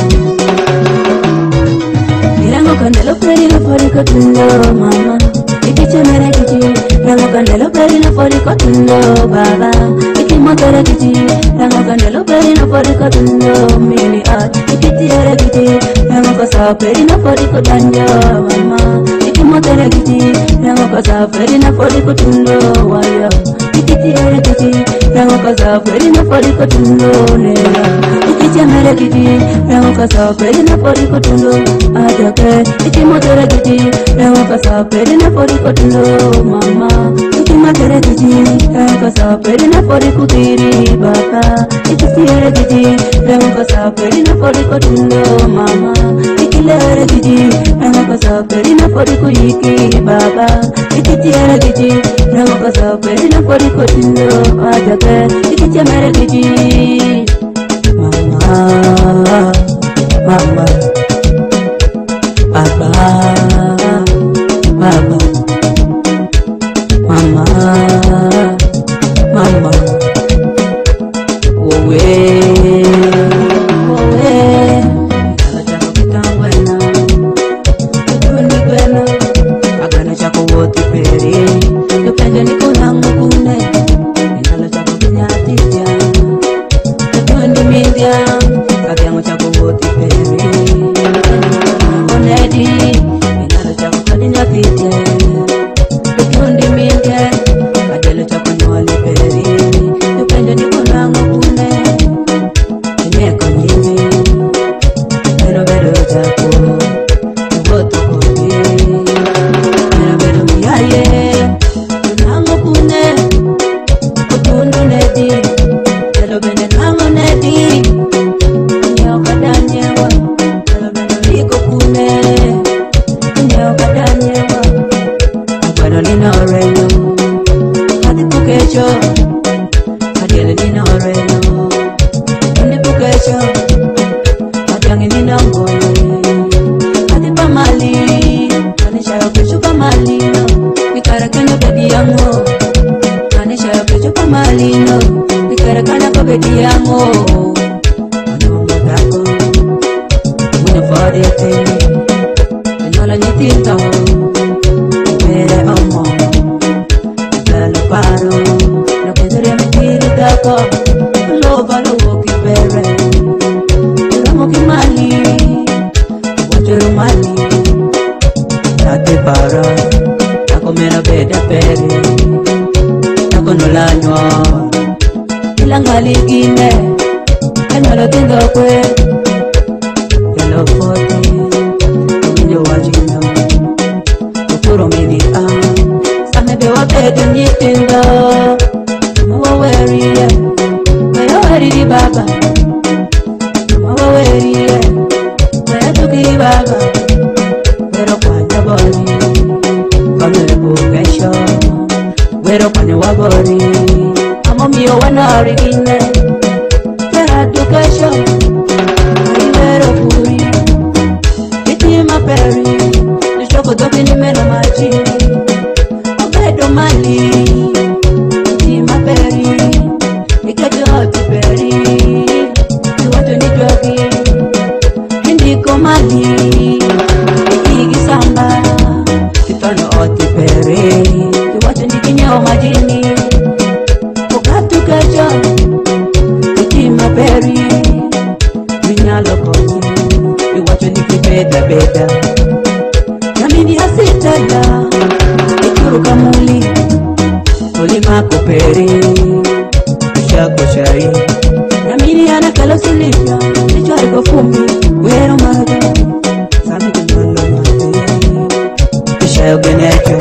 Mirango kandelo peri na podiko tundo mama Ikiche mere kiti Rango kandelo peri na podiko tundo baba Ikimotere kiti Rango kandelo peri na podiko tundo mini at Ikiti ere kiti Rango kasa peri na podiko danjo mama Ikimotere kiti Rango kasa peri na podiko tundo wayo Ikiti ere kiti Rango kasa peri na podiko tundo nera Ikiche mere kiti Rango kasa peri na podiko tundo ajake Ikimotere kiti Rango kasa peri na podiko tundo mama Ikimatere kiti Rango kasa peri na podiko tiri baba Ikiti ere kiti Rango kasa peri na podiko tundo mama Ikilere kiti Rango kasa peri na podiko yiki baba Ikiti ere kiti Rango kasa peri na podiko tundo ajake Ikiche mere kiti mama mama baba baba mama mama owe owe agana chako kitangwena kitundi kwena agana chako woti peri yopenja nikulangu kune malino Nikarakana bedi yango Manisha ya pecho pa malino Nikarakana pa bedi yango Ano magako Muna fari atene Nyola nyitinta Mere omo Nipelo paro Nakenzere mitiri dako Loba lobo kipere Uramo kimali Wajuru mali Tate para Nako mera beda pere Nako nolanywa Ilangali gine Enolo tindo kwe Yellow 40 Kuminyo wajino Kukuro mini Samebe wabedu nyitindo Mawa weriye Kaya weridi baba Mawa weriye Kaya tuki baba Wero kwanya bori Kamere bukesho Wero kwanya wabori Amo miyo wanari gine Kera dukesho Wero kuri Iti maperi Nishoko dobi ni meno majini Obedo mali Iti maperi Ikejo hoti peri Iwato ni jogi Indiko mali Ikigi samba Itono hoti peri Iwato ni kinyo majini Okatu kejo Iti maperi Minyalo konyi Iwato ni kibeda beda Namini asitala Ikuru kamuli Kulima kuperi Shako shari Namini anakalo silipya Nichwari kufumi Wero maja Sami kumalo mate Ishayo genecho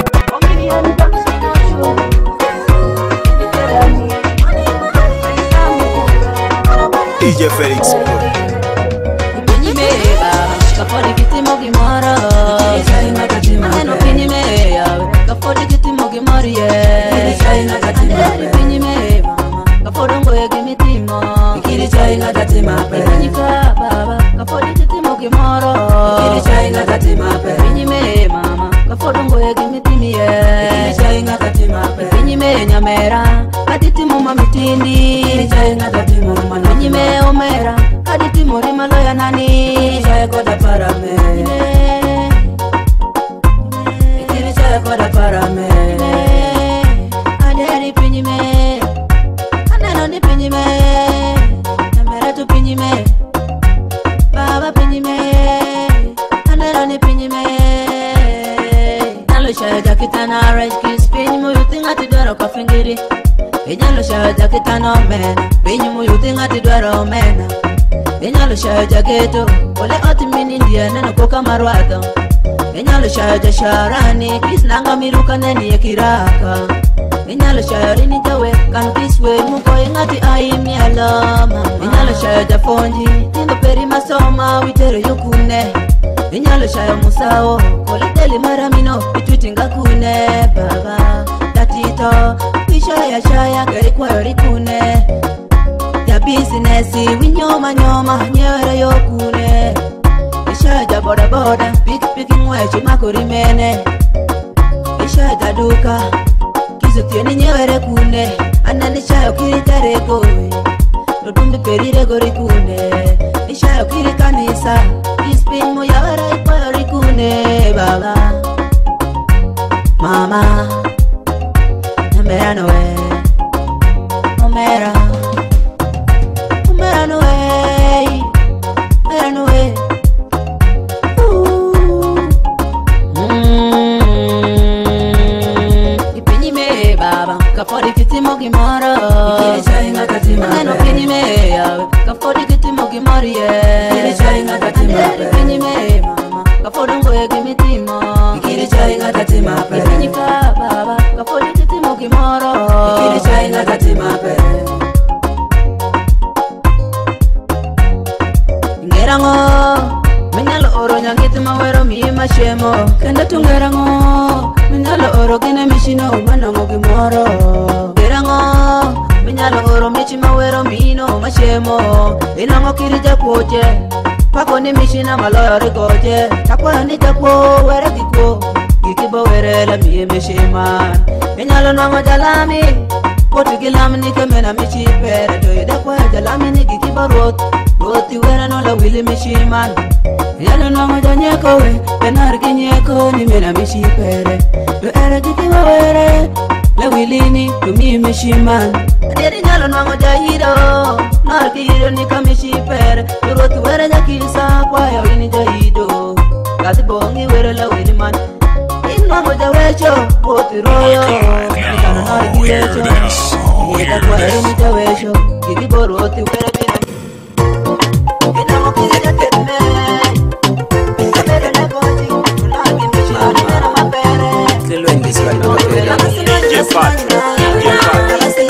DJ Felix Pro. Pinyi meba, kapodi kiti mogi mara. Neno pinyi meba, kapodi kiti mogi marie. Pinyi meba, kapodi ngoye gimitimo. Pinyi ka baba, kapodi kiti mogi mara. Pinyi meba, kapodi ngoye gimitimiye. Pinyi me nyamera, kaditi muma mitindi. Pinyi me omera, kaditi mori maloya nani. Koda parame, ikiri chaya koda parame. Aderi pinyi me, aneno ni pinyi me. Nyamera tu pinyi me, baba pinyi me. Aneno ni pinyi me. Nalo chaya jakitana red kiss pinyi mo yuti ngati dwaro kafingiri. Enyalo chaya jakitana omena, pinyi mo yuti ngati dwaro omena. Enyalo shaya jageto, ole oti mini ndiye neno koka marwado. Enyalo shaya jasharani, kis nanga miruka neni ye kiraka. Enyalo shaya rini jawe, kan kiswe muko ingati aimi alama. Enyalo shaya jafonji, tindo peri masoma, witere yukune. Enyalo shaya musao, ole deli maramino, ituitinga kune. Baba, tatito, wishaya shaya, gari kwa yorikune. Ya business winyoma nyoma nyere yokune Ishaja boda boda piki mwechi makurimene Ishaja duka kizutieni nyere kune Anani shayo kiri tareko Rodumbi perire gori kune Ishayo kiri kanisa Ispin mo yara ipari kune Baba Mama Namera noe Omera Run away, run away. Ipinyi me baba, kapodi kiti mogi mara. Neno pinyi me yawe, kapodi kiti mogi mari ye. Ipinyi me mama, kapodi ngoye gimitimo. Ipinyi ka baba, kapodi kiti mogi mara. Ngerango, minyalo oro nyangiti mawero mima shemo. Kenda tu ngerango, minyalo oro gine mishino manongo gimoro. Ngerango, minyalo oro michi mawero mino mashemo. Inango kirija kuoche, pako ni mishina maloyo rigoje. Takwa ni takwo, were kiko, gibo were la mi mishiman Enyalo nwango jalami Poti gilam ni kemena michi pere To ida kwa jalami ni gikiba rot Roti wera no la wili mishiman Enyalo nwango janyeko we Penar ginyeko ni mena michi pere To ere gikiba were La wili ni tumi mishiman Adiri nyalo nwango jahiro Nar gihiro ni kamichi pere To roti wera jakisa kwa ya wini jahido Kati bongi wera la wili man Nwango jawecho poti royo Nikana nari gilecho Nika kwa eri jawecho Gigi boroti wera bina Kinamo kiri jaketme Kamere na koji Nagi mishi animena mapere Kilo ingisi wa na mapere DJ Patrick, DJ Patrick.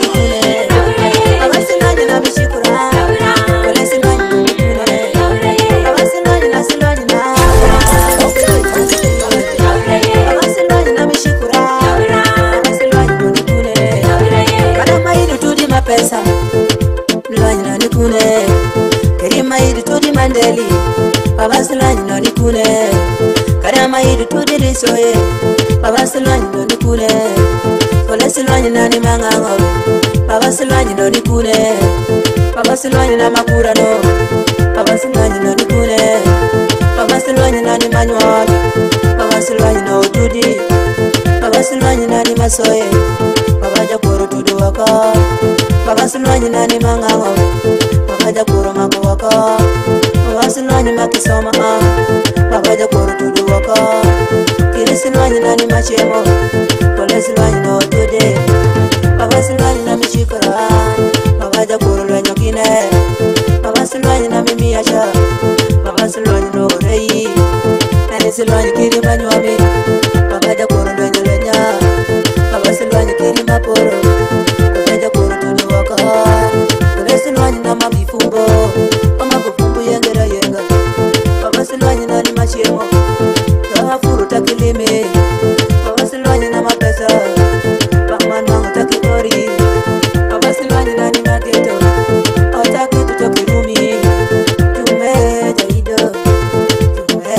Pesa Mlwanyi na nikune Kerima hidi tudi mandeli Babasi lwanyi na nikune Karama hidi tudi risoye Babasi lwanyi na nikune Kolesi lwanyi na ni mangango Babasi lwanyi na nikune Babasi lwanyi na makura no Babasi lwanyi na nikune Babasi lwanyi na ni manywad Babasi lwanyi na utudi Babasi lwanyi na ni masoye Babaja kuru tudu waka Babasi lwanyi na ni mangango Babaja kuru mako waka Babasi lwanyi makisoma Babaja kuru tudu waka Kirisi lwanyi na ni machemo Kolesi lwanyi na utude Babasi lwanyi na michikura Babaja kuru lwenyo kine Babasi lwanyi na mimiasha Babasi lwanyi na urei Nanisi lwanyi kiri manywami Babaja kuru lwenyo lwenya Babasi lwanyi kiri maporo Babaja kuru tudu waka Babasi lwanyi na mabifumbo Amabufumbu yengera yenga Babasi lwanyi na ni machemo Kahafuru takilime Babasi lwanyi na mapesa Bangman wangu takikori Babasi lwanyi na ni mageto Otaki tutokirumi Tume jaido Tume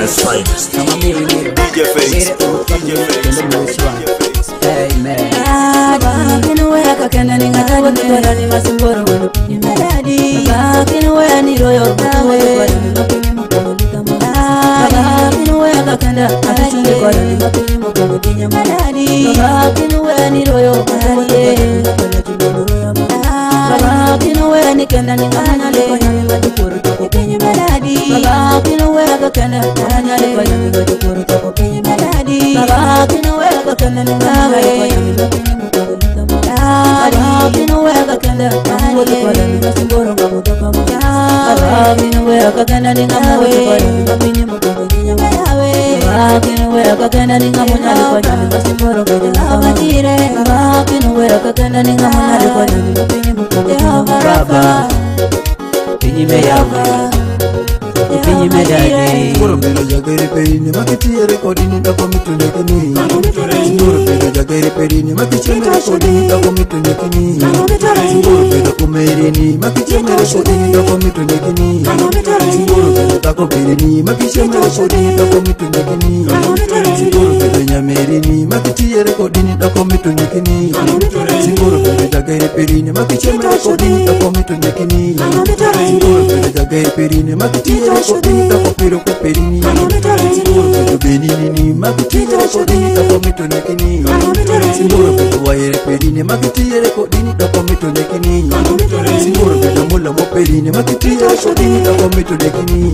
Africa's finest. DJ Face Pro, DJ Face Pro. Amen. Murumelo jagere perini makiti recording da komitu nekini. Murumelo jagere perini makiti recording da komitu nekini. Murumelo kumerini makiti recording da komitu nekini. Murumelo tako perini makiti recording da komitu nekini. Murumelo nyamerini makiti recording da komitu nekini. Murumelo jagere perini makiti recording da komitu nekini. Murumelo jagere perini makiti recording da komitu perini. Murumelo benini makiti recording da komitu nekini. Murumelo wire perini makiti recording da komitu nekini. Murumelo mula mo perini makiti recording da komitu nekini.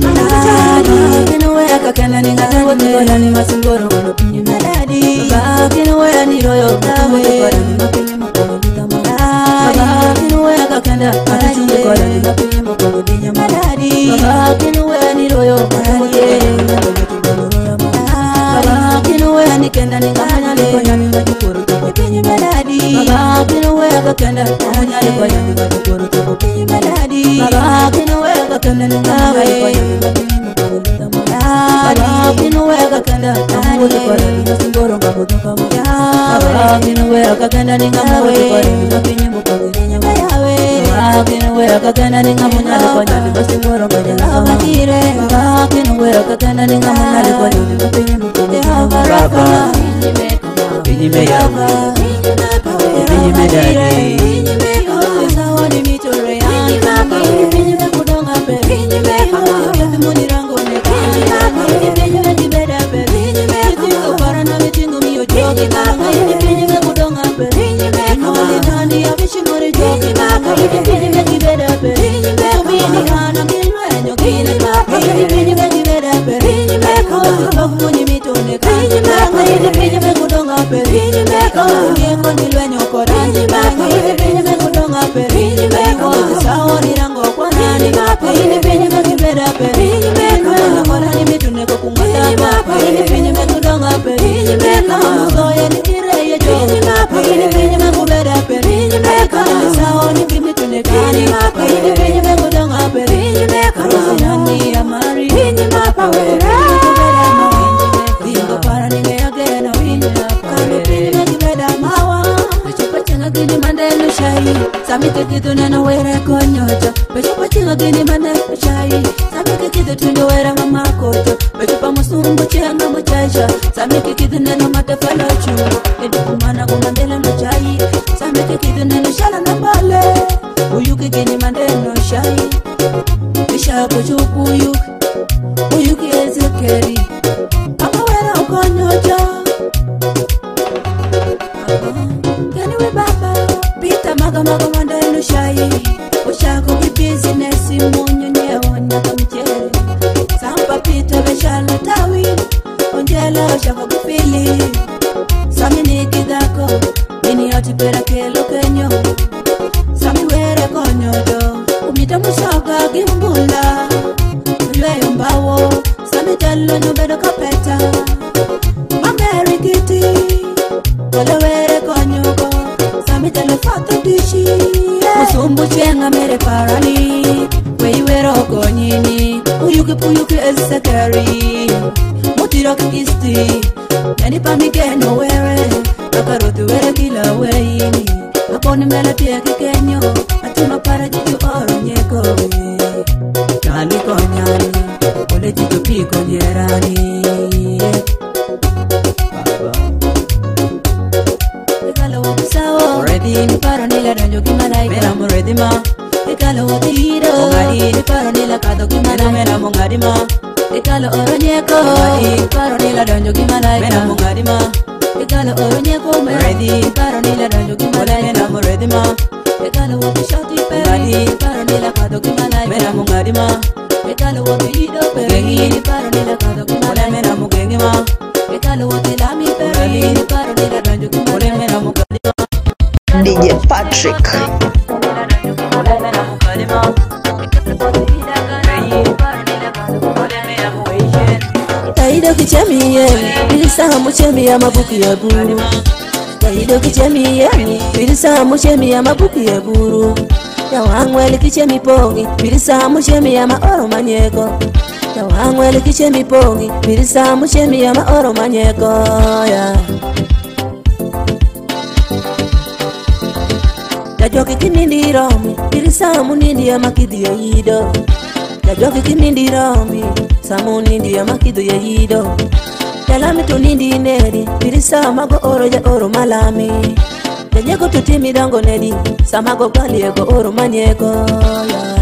Musumbu chenga mere parani Weiwero konyini Uyuki esekari Mutiro kisti Yani pamigeno were Akarotu were kila weini Akoni mele pia kikenyo Atuma para jitu oro nyeko Kali konyani Ole jitu iko jerani Ekalo wakisawo Already ni paro nila danjo kimalaika Mera muredi ma Ekalo wakiro Ongadi ni paro nila kato kimalaika Mera mungadi ma Ekalo oronyeko Ongadi ni paro nila danjo kimalaika Mera mungadi ma Ekalo oronyeko Already ni paro nila danjo kimalaika Mera muredi ma Ekalo wakishoti peri Ongadi ni paro nila kato kimalaika Mera mungadi ma Ekalo wakiro peri Gengi ni paro nila kato kimalaika Mera mugengi ma Ekalo wakilami peri Ongadi ni paro nila danjo kimalaika Mera mungadi ma DJ Patrick. Taido kichemiye, bilisa muchemi ya mabuki ya buru. Taido kichemiye, bilisa muchemi ya mabuki ya buru. Ya wangwele kichemi pongi, bilisa muchemi ya maoro manyeko. Ya wangwele kichemi pongi, bilisa muchemi ya maoro manyeko. Ya Jajoki kinindi romi, bilisa munindi ya makidi ya yido. Jajoki kinindi romi, samu nindi ya makido ya yido. Jalami tu nindi nedi, bilisa mago oro ya oro malami. Janyeko tutimi dango nedi, samago gali ego oro manyeko ya.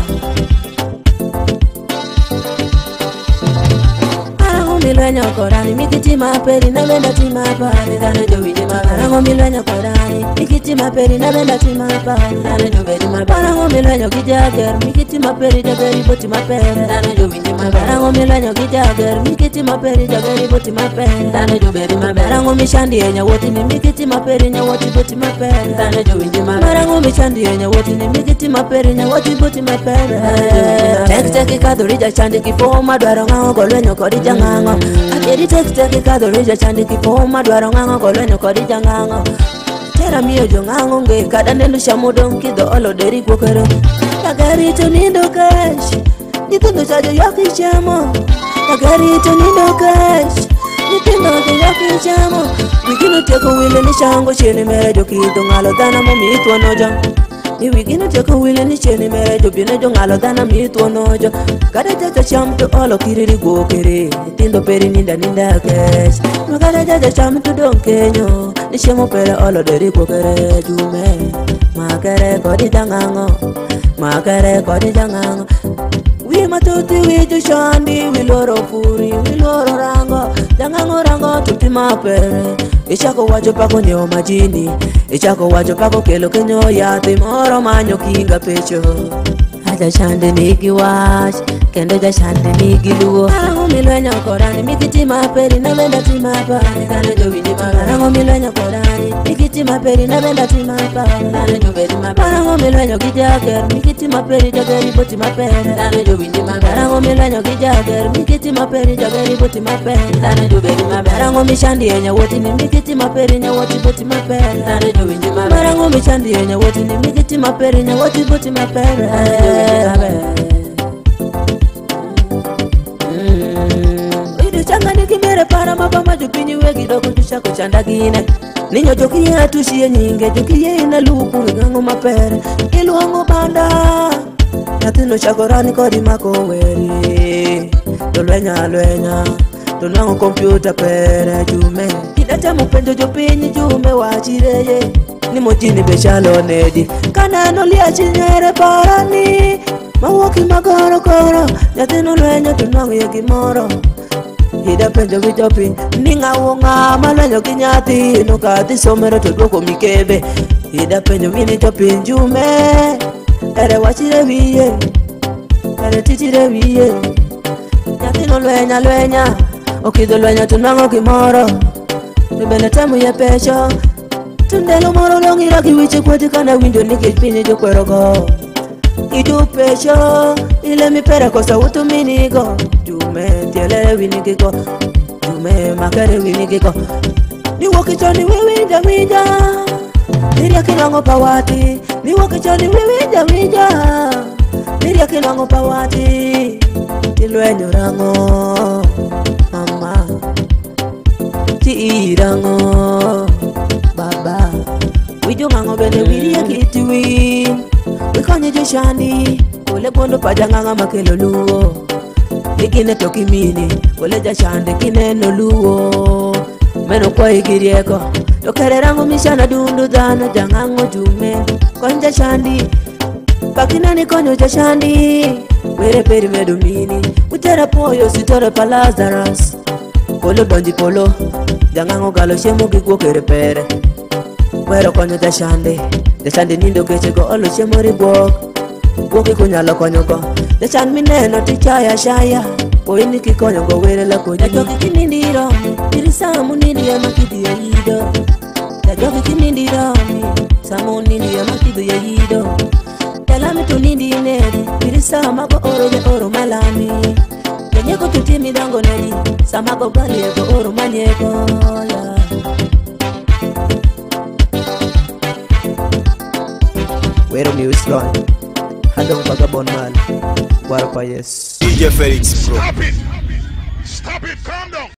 Arango milwenyo korani, mikiti maperi na benda tima pari. Dane jo wiji mapari. Arango milwenyo korani, mikiti maperi na benda tima pari. Dane jo wiji mapari. Arango milwenyo kijager, mikiti maperi jageri boti maperi. Dane jo wiji mapari. Arango milwenyo kijager, mikiti maperi jageri boti maperi. Dane jo wiji mapari. Arango mishandi enya woti ni mikiti maperi nya woti boti maperi. Dane jo wiji mapari. Arango mishandi enya woti ni mikiti maperi nya woti boti maperi. Tek kadurija chandi kifoma dwaro ngao golwenyo kodija ngango. Akeri tek kadurija chandi kifoma dwaro ngao golwenyo kodija ngango. Tera miyo jo ngango nge kadane lusha mudong kido olo deri kwokere. Agari to nindo cash, nitundo chajo yoki chamo. Agari to nindo cash, nitundo chajo yoki chamo. Wikino teko wile ni shango chini mere jo kido ngalo dana mo mitwa noja. Ni wigino teko wile ni cheni mere jo bine jo ngalo dana mitwa nojo. Kada jaja cham to olo kiriri gwokere. Tindo peri ninda cash. Makada jaja cham to don kenyo. Nishemo pere olo deri gwokere jume. Makere kodi jangango. Makere kodi jangango. Wi matuti wi jo shandi. Wi loro furi, wi loro rango. Jangango rango tuti mapere. Ichako wajo pako nyeo majini. Ichako wajo pako kelo kenyo yati moro manyo kinga pecho. Aja shande nigi wash, kendo ja shande nigi luo. Arango milwenyo korani, mikiti maperi na benda tima pari. Dane jo wiji mapari. Arango milwenyo korani, mikiti maperi na benda tima pari. Dane jo wiji mapari. Arango milwenyo kijager, mikiti maperi jageri boti maperi. Dane jo wiji mapari. Arango milwenyo kijager, mikiti maperi jageri boti maperi. Dane jo wiji mapari. Arango mishandi enya woti ni mikiti maperi nya woti boti maperi. Dane jo wiji mapari. Arango mishandi enya woti ni mikiti maperi nya woti boti maperi. Idu changa nikimere para mabama jupinyi wegi dogo tushako chandagine. Ninyo jokiye atushie nyinge jokiye ina lupu wigango mapere. Iluongo banda Natino chakorani kodi mako weri. Lwenya Tonango kompyuta pere jume. Kidata mupenjo jopinyi jume wachireye. Ni mojini beshalo nedi. Kanano liya chinyere parani. Mawoki magoro koro. Natino lwenya tonango yegi moro. Hida penjo vijopi. Ninga wonga malwenyo kinyati. Nukati somero todoko mikebe. Hida penjo vini jopi njume. Ere wachire viye. Ere tichire viye. Natino lwenya. Okido lwenya tunango kimoro. Tubene temu ye pecho. Tundelo moro longira kiwichi kweti kana window nikipini jo kwerogo. Idu pecho ile mipera kosa utuminigo. Jume tiele winigiko. Jume makare winigiko. Ni wokichoni wija. Niria kinango pawati. Ni wokichoni wija. Niria kinango pawati. Tilwenyo rango mama. Tirango baba. Wijo ngango bende wiria kitiwi. Wikonye joshandi. Kule pondo pajanganga makelo luo. ikine toki mini kole jashande kineno luo meno kwa igirieko tokererango mishana dundu dhano jangango jume konja shandi pakinani konyo jashandi were peri medu mini utera poyo sitore pa Lazarus kolo donji polo jangango galo shemo gikwo kere pere wero konyo jashandi nindo kechego olo shemo ribwok woki kunyalo konyo go jachan mineno tichaya shaya poini kikonyo go were la konyo joki kinindiro irisamu nindi ya makidi ya yido joki kinindiro samu nindi ya makidi ya yido Telami tu nindi neri irisama go oro ya oro malami Kenyeko tutimi dango neri sama go gali go oro manyeko yeah. Wero mi uslon Hadong pagabon mal Waro pa yes DJ Felix Pro. Stop it, calm down.